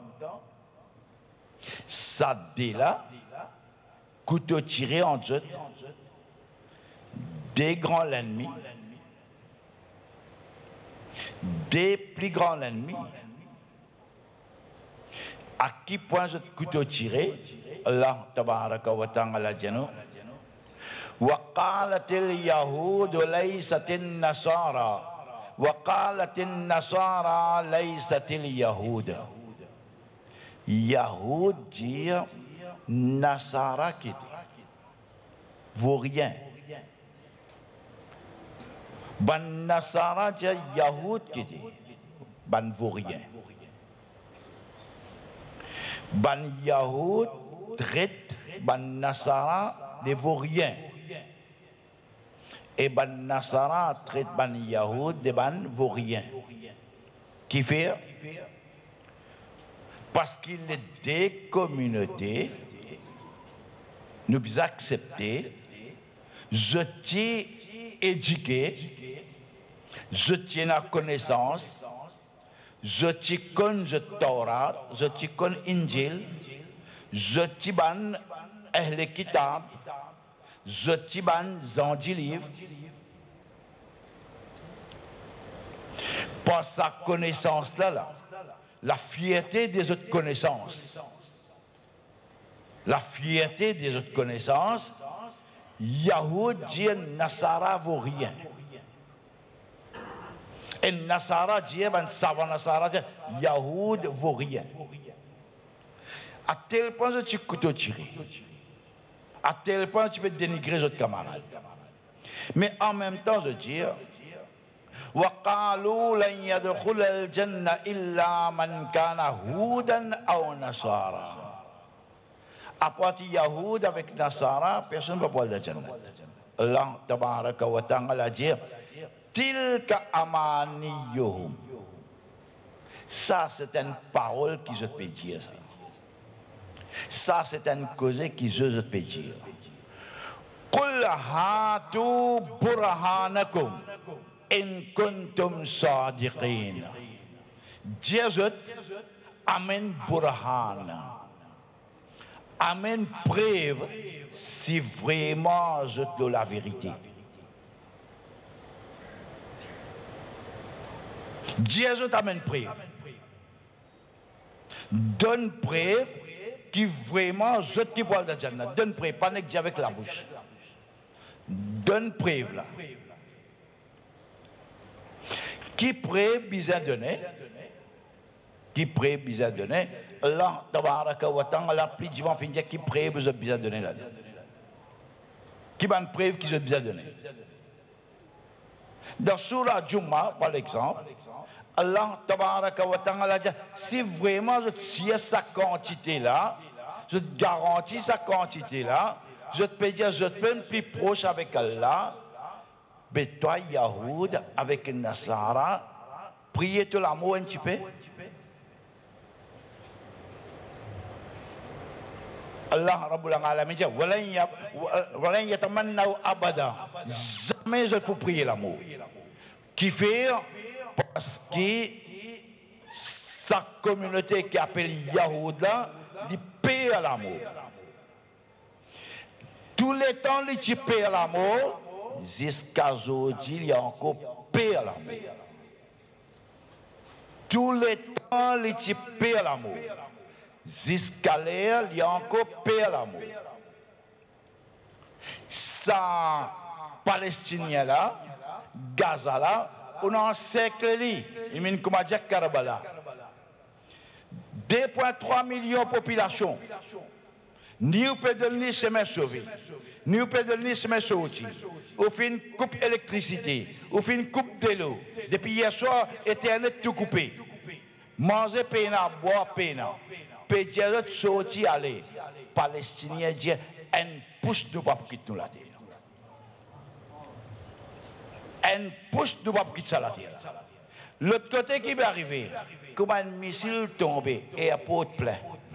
ça dit là, couteau tiré en jeu, des grands ennemis, des plus grands ennemis. À qui point ce couteau tiré, Allah tabaraka wa ta'ala janu وقالت اليهود ليست النصارى وقالت النصارى ليست اليهود. Yahoud dit Nasara qui vaut rien. Ban Nasara dit Yahoud qui dit ban vaut rien. Ban Yahoud traite ban Nasara ne vaut rien. Et ban Nasara traite ban Yahoud de ban vaut rien. Qui fait? Parce qu'il est des communautés, nous accepter, je t'ai éduqué, je tiens la connaissance, je t'ai connais le Torah, je t'ai connais Injil, je t'ai ban Ahl Kitab, je t'ai ban Zandi livre. par sa connaissance là, la fierté des autres connaissances. La fierté des autres connaissances, Yahoud dit Nasara vaut rien. Et Nasara dit, ben savant Nasara dit, Yahoud vaut rien. À tel point que tu peux tirer. À tel point que tu peux dénigrer les autres camarades. Mais en même temps, je dis, وقالوا لن يدخل الجنة إلا من كان هودا أو نصارى. À partir de Yahoud avec Nasara, personne ne peut pouvoir le Jannah. Allah tabaraka wa ta'ala dit Tilka amaniyuhum. Ça, c'est une parole qui je peux dire. Ça, c'est une cause qui je peux dire. Qul hatu burhanakum in kuntum sadiqin. Dieu, amen burhan. Amen preuve si vraiment je te la vérité. Dieu t'amène preuve. Donne preuve qui vraiment je te bois de Jannah. Donne preuve, pas que avec la bouche. Donne preuve là. Qui preuve bizarre donner? Qui preuve bizarre donner? Allah tabaraka wa ta'ala pli divan fin dire qui preuve je bizarre donner là. Qui ban preuve qui je bizarre donner? Dans Surah Juma par exemple, Allah tabaraka wa ta'ala dit si vraiment je tiens sa quantité là, je te garantis sa quantité là, je te peux dire je te peux plus proche avec Allah, mais toi Yahoud avec Nasara, priez tout l'amour un petit peu. Allah Rabbul Alamin dit walan yatamannaw abada. Jamais je peux prier l'amour. Qui fait parce que sa communauté qui appelle Yahuda, il paie l'amour. Tous les temps, il paie l'amour, jusqu'à aujourd'hui, il y a encore paie l'amour. Tous les temps, il paie l'amour. Jusqu'à l'air, il y a encore paix à l'amour. Ça, Palestinien là, Gaza là, on a un siècle li, il m'a comme dit Karbala. 2,3 millions de population. Ni au peut donner chemin sauvé, ni au peut donner chemin sorti. Au fin coupe électricité, au fin coupe de l'eau. Depuis hier soir, Internet tout coupé. Manger pena, boire pena. Pédiatre sorti aller. Palestinien dit un pouce de pas quitter nous la terre. Un pouce de pas quitter la terre. L'autre côté qui va arriver, comme un missile tombé et à porte plein.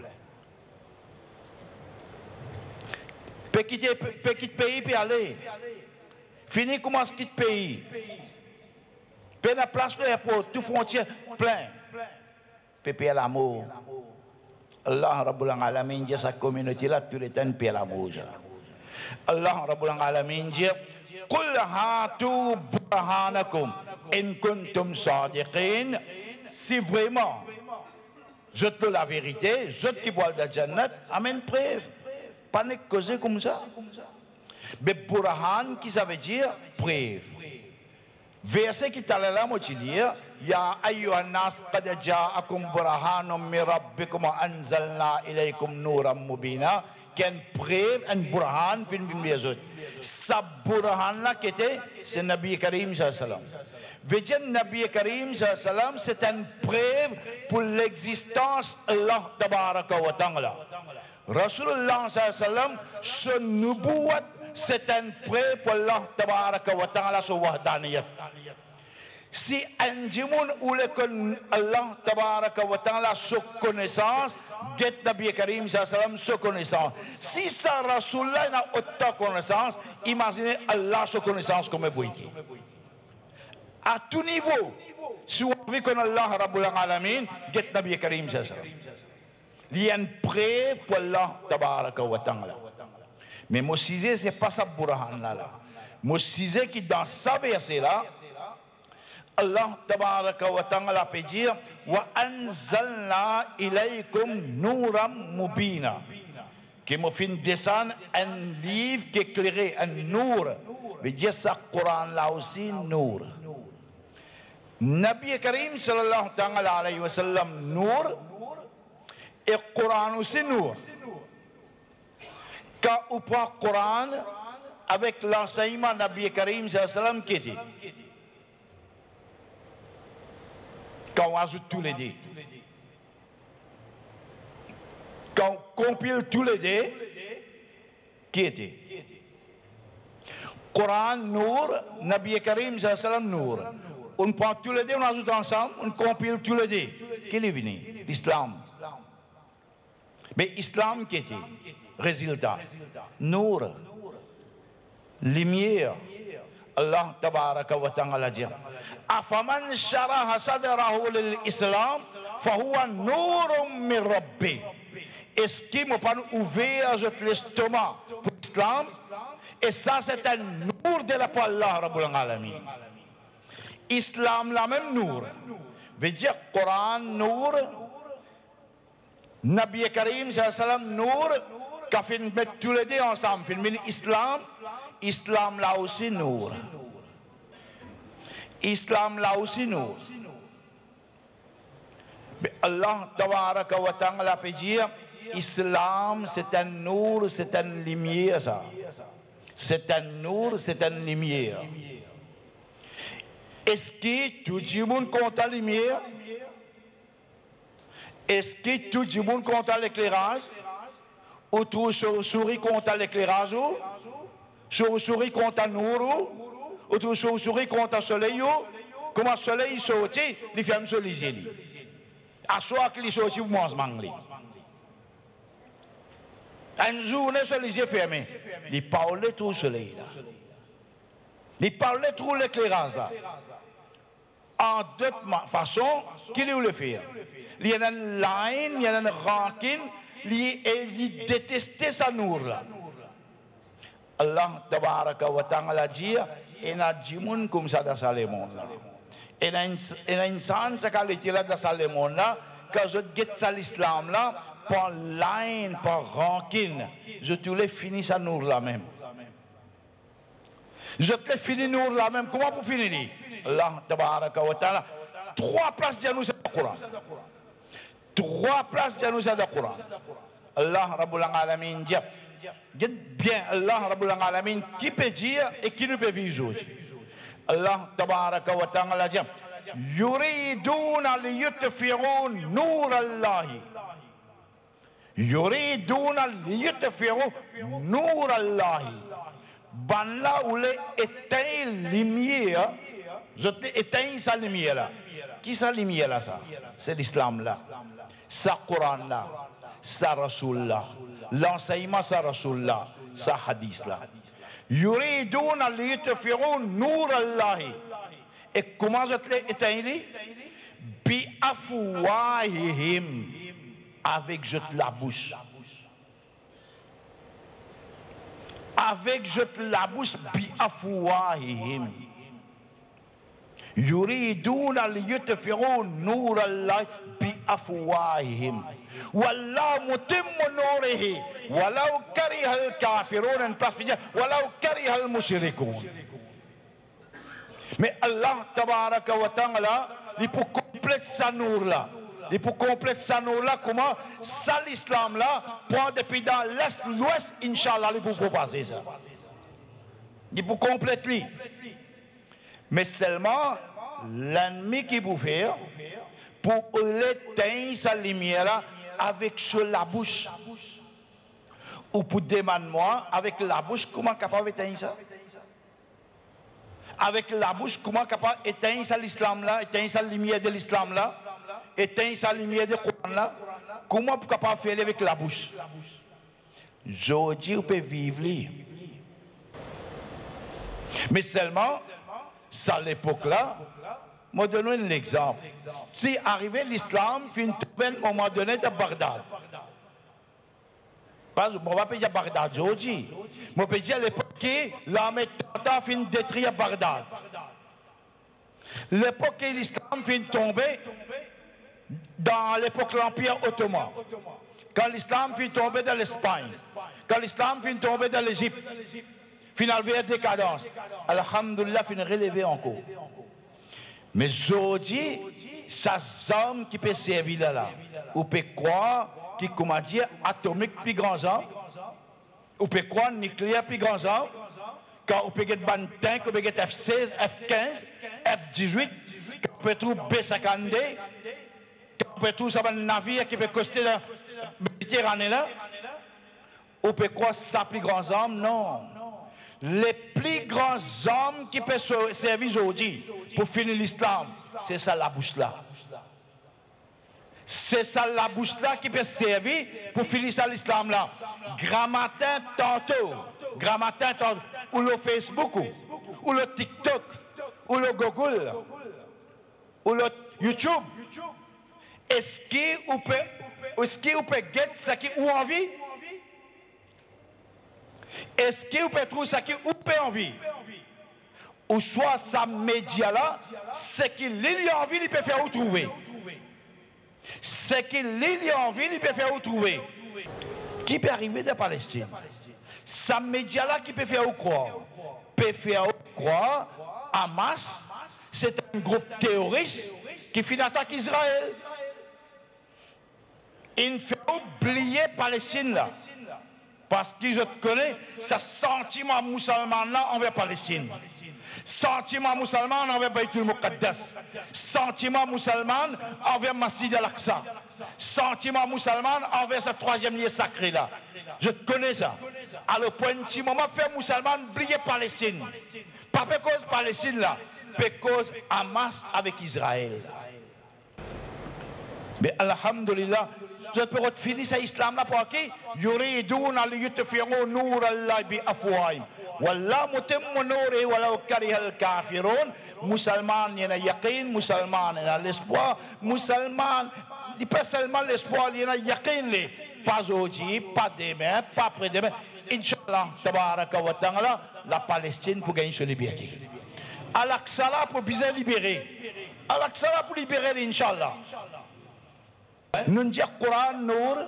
Peut quitter pays puis aller. Fini comment quitte pays. Peut la place de l'aéroport, tout frontière plein. Pépé l'amour. Allah Rabbul Alamin dit sa communauté là tout le temps paix l'amour. Allah Rabbul Alamin dit Qul hatu burhanakum in kuntum sadiqin. Si vraiment je te la vérité, je te bois de Jannat, amène preuve. Pas ne causer comme ça. Mais burhan qui ça veut dire preuve. Verset qui t'a là moi tu dire ya ayyuhan nas qad ja'akum burhanun min rabbikum wa anzalna ilaykum nuran mubina. Quelle preuve un burhan fin bin autres. Sa burhan là qui était c'est Nabi Karim sallallahu alayhi wa sallam. Veut dire Nabi Karim sallallahu alayhi wa sallam c'est une preuve pour l'existence Allah tabaraka wa ta'ala. Rasulullah sallallahu alayhi wa sallam son nubuwat c'est une preuve pour Allah tabaraka wa ta'ala sa wahdaniyat. Si un jimoun ou le con Allah tabaraka wa ta'ala sa connaissance, get Nabi Karim sallallahu alayhi wa sallam sa connaissance. Si ça Rasulullah n'a autant connaissance, imaginez Allah sa connaissance comme boïki. À tout niveau, si vous avez qu'on Allah Rabbul Alamin, get Nabi Karim sallallahu alayhi wa sallam. Il y a une preuve pour Allah tabaraka wa ta'ala. Mais Moïse, ce n'est pas ça burhan là. Moïse qui dans sa verset là, Allah tabaraka wa ta'ala peut dire wa anzalna ilaykum nuram mubina, qui me fait descendre un livre qui est éclairé, un nour. veut dire ça Coran là aussi nour. Nabi Karim sallallahu alayhi wa sallam nour et Coran aussi nour. Quand on prend Coran avec l'enseignement Nabi Karim sallallahu alayhi wa sallam qui était, quand on ajoute tous les dés, quand on compile tous les dés, qui était Coran, Nour, Nabi Karim, sallam, Nour. On prend tous les dés, on ajoute ensemble, on compile tous les dés. Qui est venu? L'islam. Mais l'islam qui était? Résultat. Nour. Lumière. Allah tabaraka wa ta'ala dit afaman sharaha sadrahu lil islam fahuwa nurun min rabbi. Est-ce qu'il m'a pas ouvert l'estomac pour l'islam? Et ça c'est un nour de la part Allah Rabbul Alamin. Islam la même nour veut dire Coran nour, Nabi Karim sallam nour, qu'a fait mettre tous les deux ensemble, fait Islam. Islam là aussi nour. Islam là aussi nour. Mais Allah tabaraka wa ta'ala peut dire Islam c'est un nour, c'est une lumière ça. C'est un nour, c'est une lumière. Est-ce que tout le monde compte la lumière? Est-ce que tout le monde compte l'éclairage? Ou tout souris compte l'éclairage? Souris compte à nour? Ou tout souris compte à soleil? Comment le soleil sorti, il fait un soleil. À soir qu'il sorti, vous mangez. Un jour, le soleil est fermé. Il parlait tout le soleil là. Il parlait tout l'éclairage là. En deux façons, qu'il le fait. Il y a une line, il y a une rancune, il détestait sa nour là. Allah tabaraka wa ta'ala dit et na jimun comme ça dans le monde là. Et na insan sa qualité là dans le monde là, quand je get ça l'islam là, par line, par rancune, je te l'ai fini sa nour là même. Je te l'ai fini nour là même. Comment pour finir? Allah tabaraka wa ta'ala. 3 places de nous dans le Coran. 3 places de nous dans le Coran. Allah Rabbul Alamin dit. Dites bien Allah Rabbul Alamin qui peut dire et qui ne peut vivre aujourd'hui. Allah tabaraka wa ta'ala dit yuriduna liyutfi'u nur Allah. Yuriduna liyutfi'u nur Allah. Banla ou les éteint lumière, je t'éteins sa lumière là. Qui sa lumière là ça? C'est l'islam là. Sa Coran là. Sa Rasoul là. L'enseignement sa Rasoul là. Sa hadith là. Yuriduna liyutfi'u nur Allah. Et comment je t'éteins? Bi afwahihim. Avec je la bouche. Avec je la bouche bi afwahihim. Yuriduna liyutfi'u nur Allah bi afwahihim. Wallahu mutimmu nurihi walau kariha al-kafirun walau kariha al-mushrikun. Mais Allah tabaraka wa ta'ala, il pour compléter sa nour là. Et pour compléter ça, nous là, comment ça l'islam là, prend depuis dans l'est, l'ouest, Inch'Allah, il pour passer ça. Il pour compléter. Mais seulement, l'ennemi qui vous fait, pour éteindre sa lumière là, avec sur la bouche. Ou pour demander moi, avec la bouche, comment capable d'éteindre ça? Avec la bouche, comment capable d'éteindre ça l'islam là, éteindre sa lumière de l'islam là? Éteindre sa lumière de Coran là, comment vous capable faire avec la bouche? Je dis, vous pouvez vivre. Mais seulement, à l'époque là, je vais donner un exemple. Si arrivé l'islam, fin à un moment donné de Bagdad. Pas, je ne vais pas dire Bagdad aujourd'hui. Je vais dire à l'époque que l'armée tata fin détruire Bagdad. L'époque où l'islam vient tomber, dans l'époque de l'Empire ottoman, quand l'islam vient tomber dans l'Espagne, quand l'islam vient tomber dans l'Égypte, finalement, vers décadence, alhamdoulilah, fin relevé encore. Mais aujourd'hui, ça hommes qui peut servir là, ou peut croire qui, comment dire, atomique plus grand armes, ou peut croire nucléaire plus grand armes, quand on peut get ban tank, on peut get F-16, F-15, F-18, quand on peut trouver B-52, quand on peut trouver un navire qui peut coster la Méditerranée là, on peut croire ça plus grand armes, non. Les plus grands hommes qui peuvent servir aujourd'hui pour finir l'islam, c'est ça la bouche là. C'est ça la bouche là qui peut servir pour finir ça l'islam là. Grammatin tantôt, ou le Facebook, ou le TikTok, ou le Google, ou le YouTube. Est-ce que vous pouvez get ce qui vous envie? Est-ce que vous pouvez trouver ce qui vous peut envie? Ou soit ça média là, c'est qu'il y a envie, il peut faire vous trouver. C'est qu'il y a envie, il peut faire vous trouver. Qui peut arriver de Palestine? Ça média là qui peut faire vous croire. Peut faire vous croire, Hamas, c'est un groupe terroriste qui finit attaque Israël. Il fait oublier Palestine là. Parce que je connais ce sentiment musulman là envers Palestine. Sentiment musulman envers Baytul Muqaddas. Sentiment musulman envers Masjid al-Aqsa. Sentiment musulman envers ce troisième lieu sacré là. Je connais ça. À le point de moment, faire musulman oublier Palestine. Pas pour cause Palestine là, pour cause Hamas avec Israël. Mais alhamdulillah, je peux finir ce islam là pour qui? Yuridun al yutfi'u nur Allah bi afwahim. Wallah mutimmu nuri walau karihal kafirun. Musulman il y a yaqin, musulman il y a l'espoir, musulman il pas seulement l'espoir, il y a yaqin les. Pas aujourd'hui, pas demain, pas après-demain. Inch'Allah, tabaraka wa ta'ala, la Palestine pour gagner sa liberté. Al-Aqsa pour bien libérer. Al-Aqsa pour libérer l'Inch'Allah. Nous disons Coran, Nour,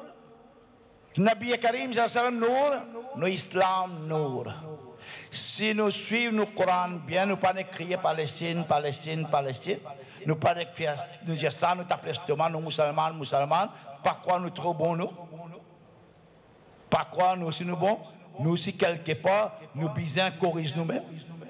Nabi Karim, Nour, nous Islam, Nour. Si nous suivons le Coran bien, nous ne pas crier Palestine, Palestine, Palestine. Nous ne pas nous dire ça, nous tapons l'estomac, nous musulmans, pas croire nous trop bons, nous. Pas croire nous aussi nous bons. Nous aussi quelque part, nous bisons corriger nous-mêmes.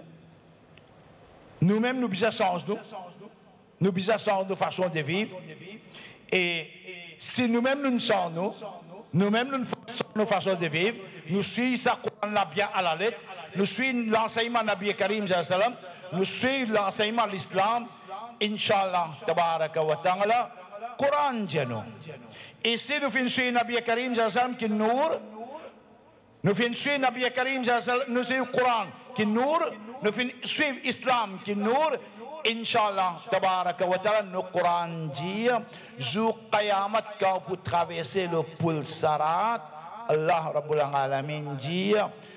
Nous-mêmes, nous bisons changer nous. Nous bisons changer nos façons de vivre. Et si nous-mêmes nous changeons, nous-mêmes nous faisons nos façons de vivre, nous suivons ça bien à la lettre, nous suivons l'enseignement de Nabi Karim, nous suivons l'enseignement de l'islam, Inch'Allah, tabaraka wa ta'ala, Coran nous. Et si nous suivons Nabi Karim, qui nous, nous suivons Nabi Karim, nous suivons Coran, qui nous suivons l'islam, qui nous, Inch'Allah, tabaraka wa ta'ala, le Coran dit, jour Qayamat, quand vous traversez le pulsarat, Allah Rabbul Alamin dit,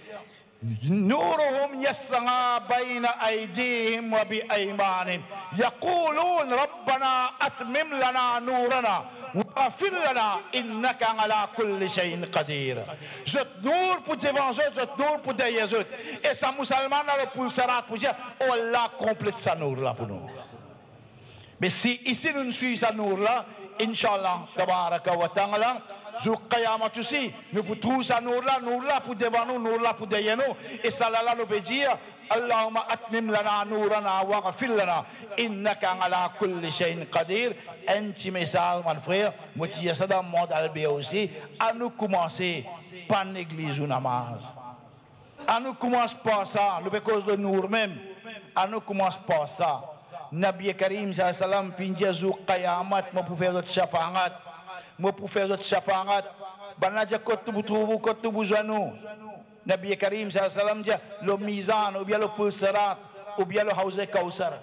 نورهم يسعى بين أيديهم وبأيمانهم يقولون ربنا أتمم لنا نورنا واغفر لنا إنك على كل شيء قدير. Cet nour pour devant eux, cet nour pour derrière eux. Et ça musulman le pulsarat pour dire oh Allah complète sa nour là pour nous. Mais si ici nous suivons sa nour là, Inch'Allah, tabaraka wa ta'ala, jour Qayamat aussi, nous trouvons ça nous là pour devant nous là pour derrière nous. Et ça là nous veut dire, Allahumma atmim lana nourana wa ghafir lana, innaka ala kulli shay'in qadir. Un petit message, mon frère, moi qui dis ça dans le monde albé aussi, à nous commencer par l'église ou namaz. À nous commencer par ça, nous cause de nous même, à nous commencer par ça. Nabi Karim sallam findia jour Qayamat, moi pour faire notre shafaat. Moi pour faire notre shafaat, banaja kotu butrubu kotu bujanu. Nabi Karim sallam dit le mizan ou bien le pulsarat ou bien le hawza kausar.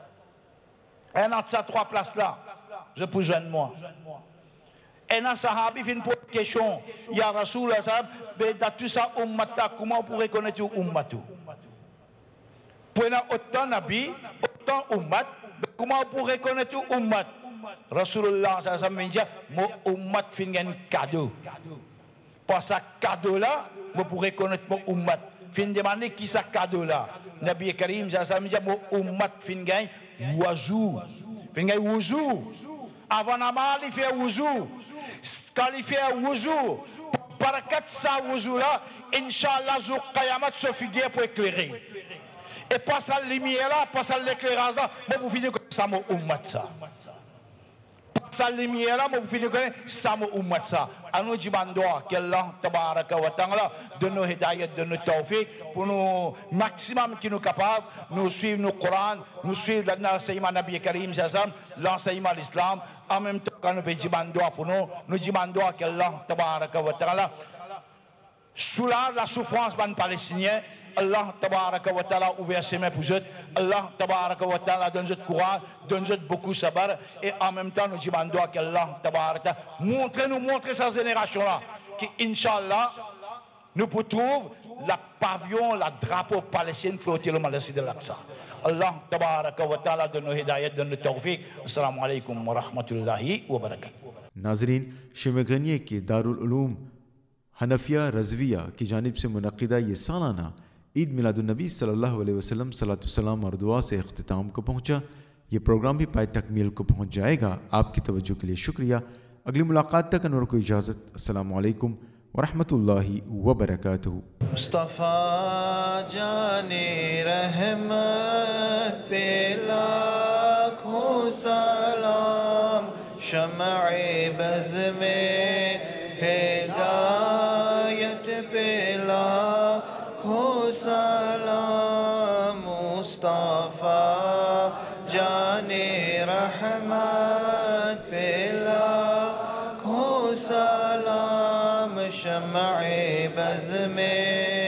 Un de ces trois places là, je peux joindre moi. Un sahabi fin pour question, ya Rasul sahab, be datu sa ummata comment pour reconnaître ummatu. Pour autant nabi, autant autant ummat. Comment on pourrait reconnaître ummat? Rasulullah sallallahu alaihi wasallam dit mon ummat fin un cadeau. Par ce cadeau là, on pourrait reconnaître mon ummat. Fin demander qui ça cadeau là. Nabi Karim sallallahu alaihi wasallam dit mon ummat fin gain wazou. Fin gain wuzou. Avant d'amal il fait wuzou. Quand il fait wuzou, barakat sa wuzou là, inshallah zou qiyamat se figuer pour éclairer. Et pas sa lumière là, pas sa l'éclairage là, moi vous finissez comme ça mon ummat ça. Pas sa lumière là, moi vous finissez comme ça mon ummat ça. Anu jibandoa qu'Allah tabaraka wa ta'ala de nos hidayat, de nos tawfiq pour nous maximum qui nous capable, nous suivre nos Coran, nous suivre l'enseignement Nabi Karim sallam, l'enseignement de l'islam, en même temps quand nous jibandoa pour nous jibandoa qu'Allah tabaraka wa ta'ala soulage la souffrance des Palestiniens. Allah tabaraka wa ta'ala ouvert ses mains pour eux. Allah tabaraka wa ta'ala donne eux courage, donne eux beaucoup sabar. Et en même temps, nous demandons qu'Allah tabaraka montrer sa génération là, qui Inch'Allah nous trouve la pavillon, la drapeau palestinien flotter le Masjid al-Aqsa. Allah tabaraka wa ta'ala donne nos hidayat, donne nos tawfiq. Assalamu alaikum wa rahmatullahi wa barakatuh. नाजरीन, शिमगनिये के दारुल उलूम हनफिया रज़विया की जानिब से मुनक़िदा ये सालाना ईद मिलादुन्नबी सल्लल्लाहु अलैहि वसल्लम सलातो सलाम और दुआ से इख्तिताम को पहुँचा। ये प्रोग्राम भी पाए तकमील को पहुँच जाएगा। आपकी तवज्जो के लिए शुक्रिया। अगली मुलाकात तक अनवर को इजाज़त। अस्सलामु अलैकुम वरहमतुल्लाहि वबरकातुहू। मुस्तफ़ा जाने रहमत पे लाखों सलाम, शम्अ-ए बज़ में हिदायत पे लाखों सलाम। मुस्तफ़ा जाने रहमत पे लाखों सलाम, शम्अ-ए बज़ में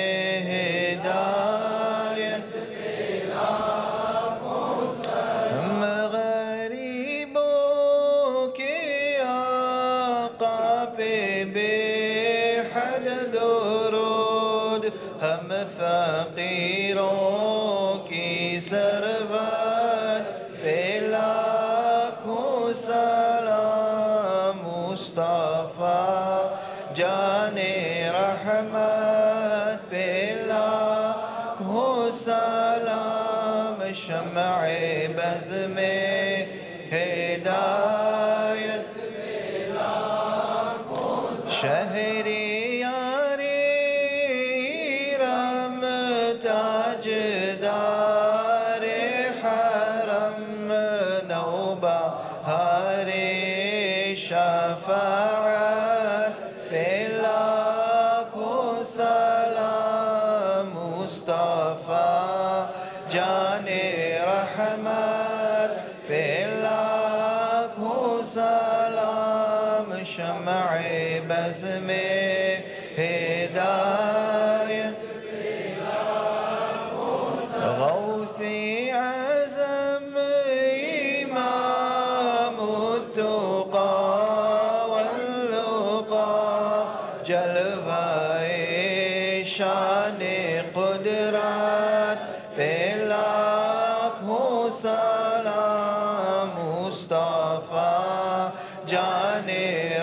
हिदायत पे लाखों सलाम। हम गरीबों के आका पे बेहद दुरूद, हम फ़कीरों की सरवत पे लाखों सलाम। मुस्तफ़ा जाने रहमत पे लाखों सलाम, शम्अ-ए बज़ में हिदायत पे लाखों सलाम। शहरियारे इरम ताजदारे हरम, नौबहारे शफ़ाअत पे लाखों सलाम। मुस्तफ़ा जाने रहमत पे लाखों सलाम, शम्अ-ए बज़ में हिदायत पे लाखों सलाम। गौसे आज़म इमाम तुक़ा वल्लुक़ा, जलवाए शाने क़ुदरत पे लाखों सलाम। मुस्तफ़ा जाने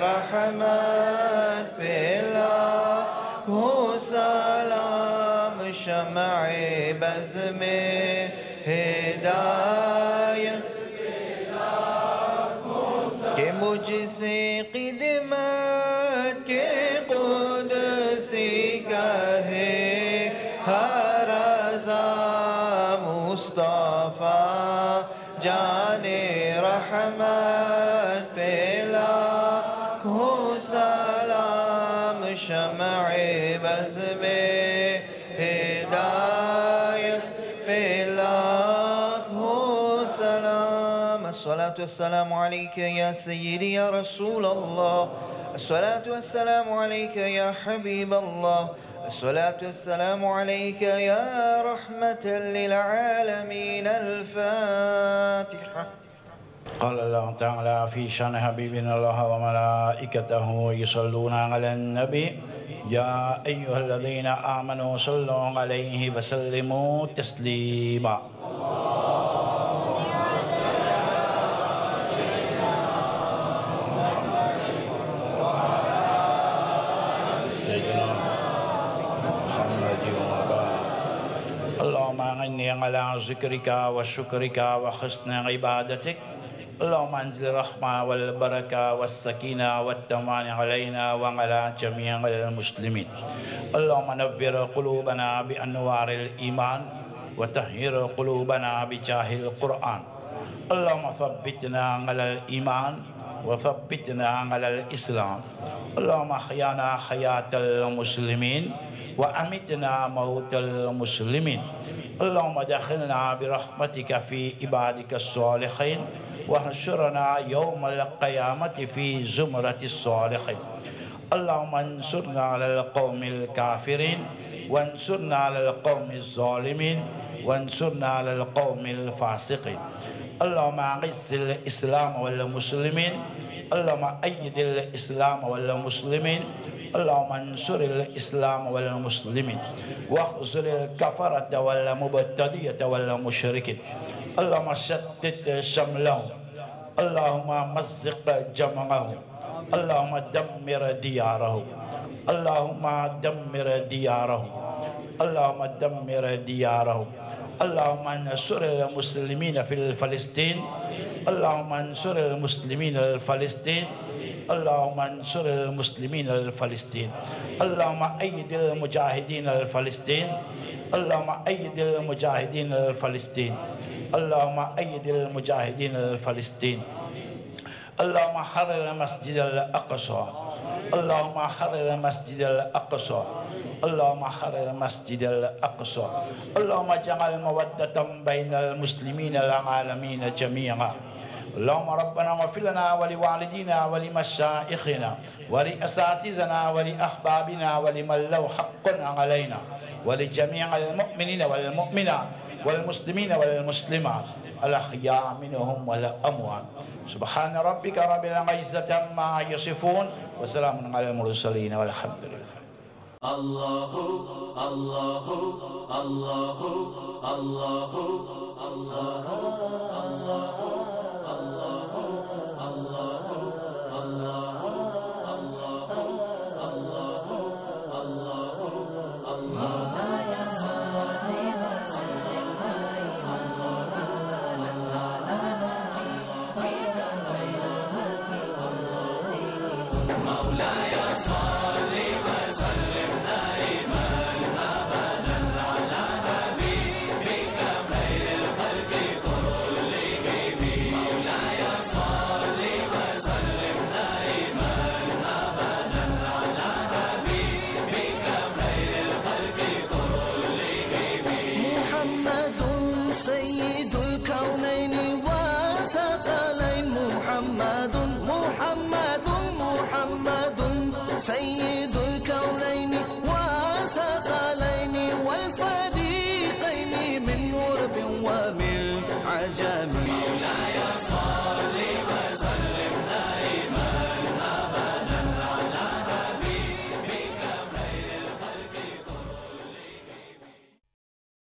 रहमत पे लाखों सलाम, शम्अ-ए बज़ में हिदायत पे लाखों सलाम। के मुझसे क़िदमत के क़ुदसी कहे हर अज़ा। मुस्तफ़ा जाने रहमत पे लाखों सलाम, शम्अ-ए बज़ में हिदायत पे लाखों सलाम। अस्सलातु वस्सलामु अलैका या सय्यदी या रसूल अल्लाह, अस्सलातु वस्सलामु अलैका या हबीब अल्लाह, अस्सलातु वस्सलामु अलैका या रहमतल लिल आलमीन। अल-फातिहा। قال الله تعالى في شأن حبيبنا الله وملائكته يصلون على النبي يا أيها الذين آمنوا صلوا عليه وسلموا تسليما. على ذكرك وشكرك وحسن عبادتك. اللهم انزل الرحمة والبركة والسكينة والتمان علينا وعلى جميع المسلمين. اللهم نور قلوبنا بأنوار الإيمان وطهر قلوبنا بجاه القرآن. اللهم ثبتنا على الإيمان وثبتنا على الإسلام. اللهم أحيانا حياة المسلمين وأمتنا موت المسلمين. اللهم دخلنا برحمتك في عبادك الصالحين واحشرنا يوم القيامة في زمرة الصالحين. اللهم انصرنا على القوم الكافرين وانصرنا على القوم الظالمين وانصرنا على القوم الفاسقين. اللهم أعز الإسلام والمسلمين. اللهم أيد الإسلام والمسلمين. اللهم انصر الإسلام والمسلمين واخذل الكفرة والمبتدية والمشركين. اللهم شتت شملهم. اللهم مزق جمعهم. اللهم دمر ديارهم. اللهم دمر ديارهم. اللهم دمر ديارهم. اللهم انصر المسلمين في فلسطين. اللهم انصر المسلمين الفلسطين. اللهم انصر المسلمين الفلسطين. اللهم أيد المجاهدين الفلسطين. اللهم أيد المجاهدين الفلسطين. اللهم أيد المجاهدين الفلسطين. اللهم حرر مسجد الأقصى. اللهم حرر مسجد الأقصى. اللهم حرر مسجد الأقصى. اللهم اجعل مودة بين المسلمين العالمين جميعا. اللهم ربنا اغفر لنا ولوالدينا ولمشائخنا ولأساتذتنا ولأحبابنا ولمن له حق علينا ولجميع المؤمنين والمؤمنات والمسلمين والمسلمات الأحياء منهم والأموات. سبحان ربك رب العزة عما يصفون وسلام على المرسلين والحمد لله. الله الله الله الله الله الله. سيد الكونين وثقلين والفريقين من غرب ومن عجم.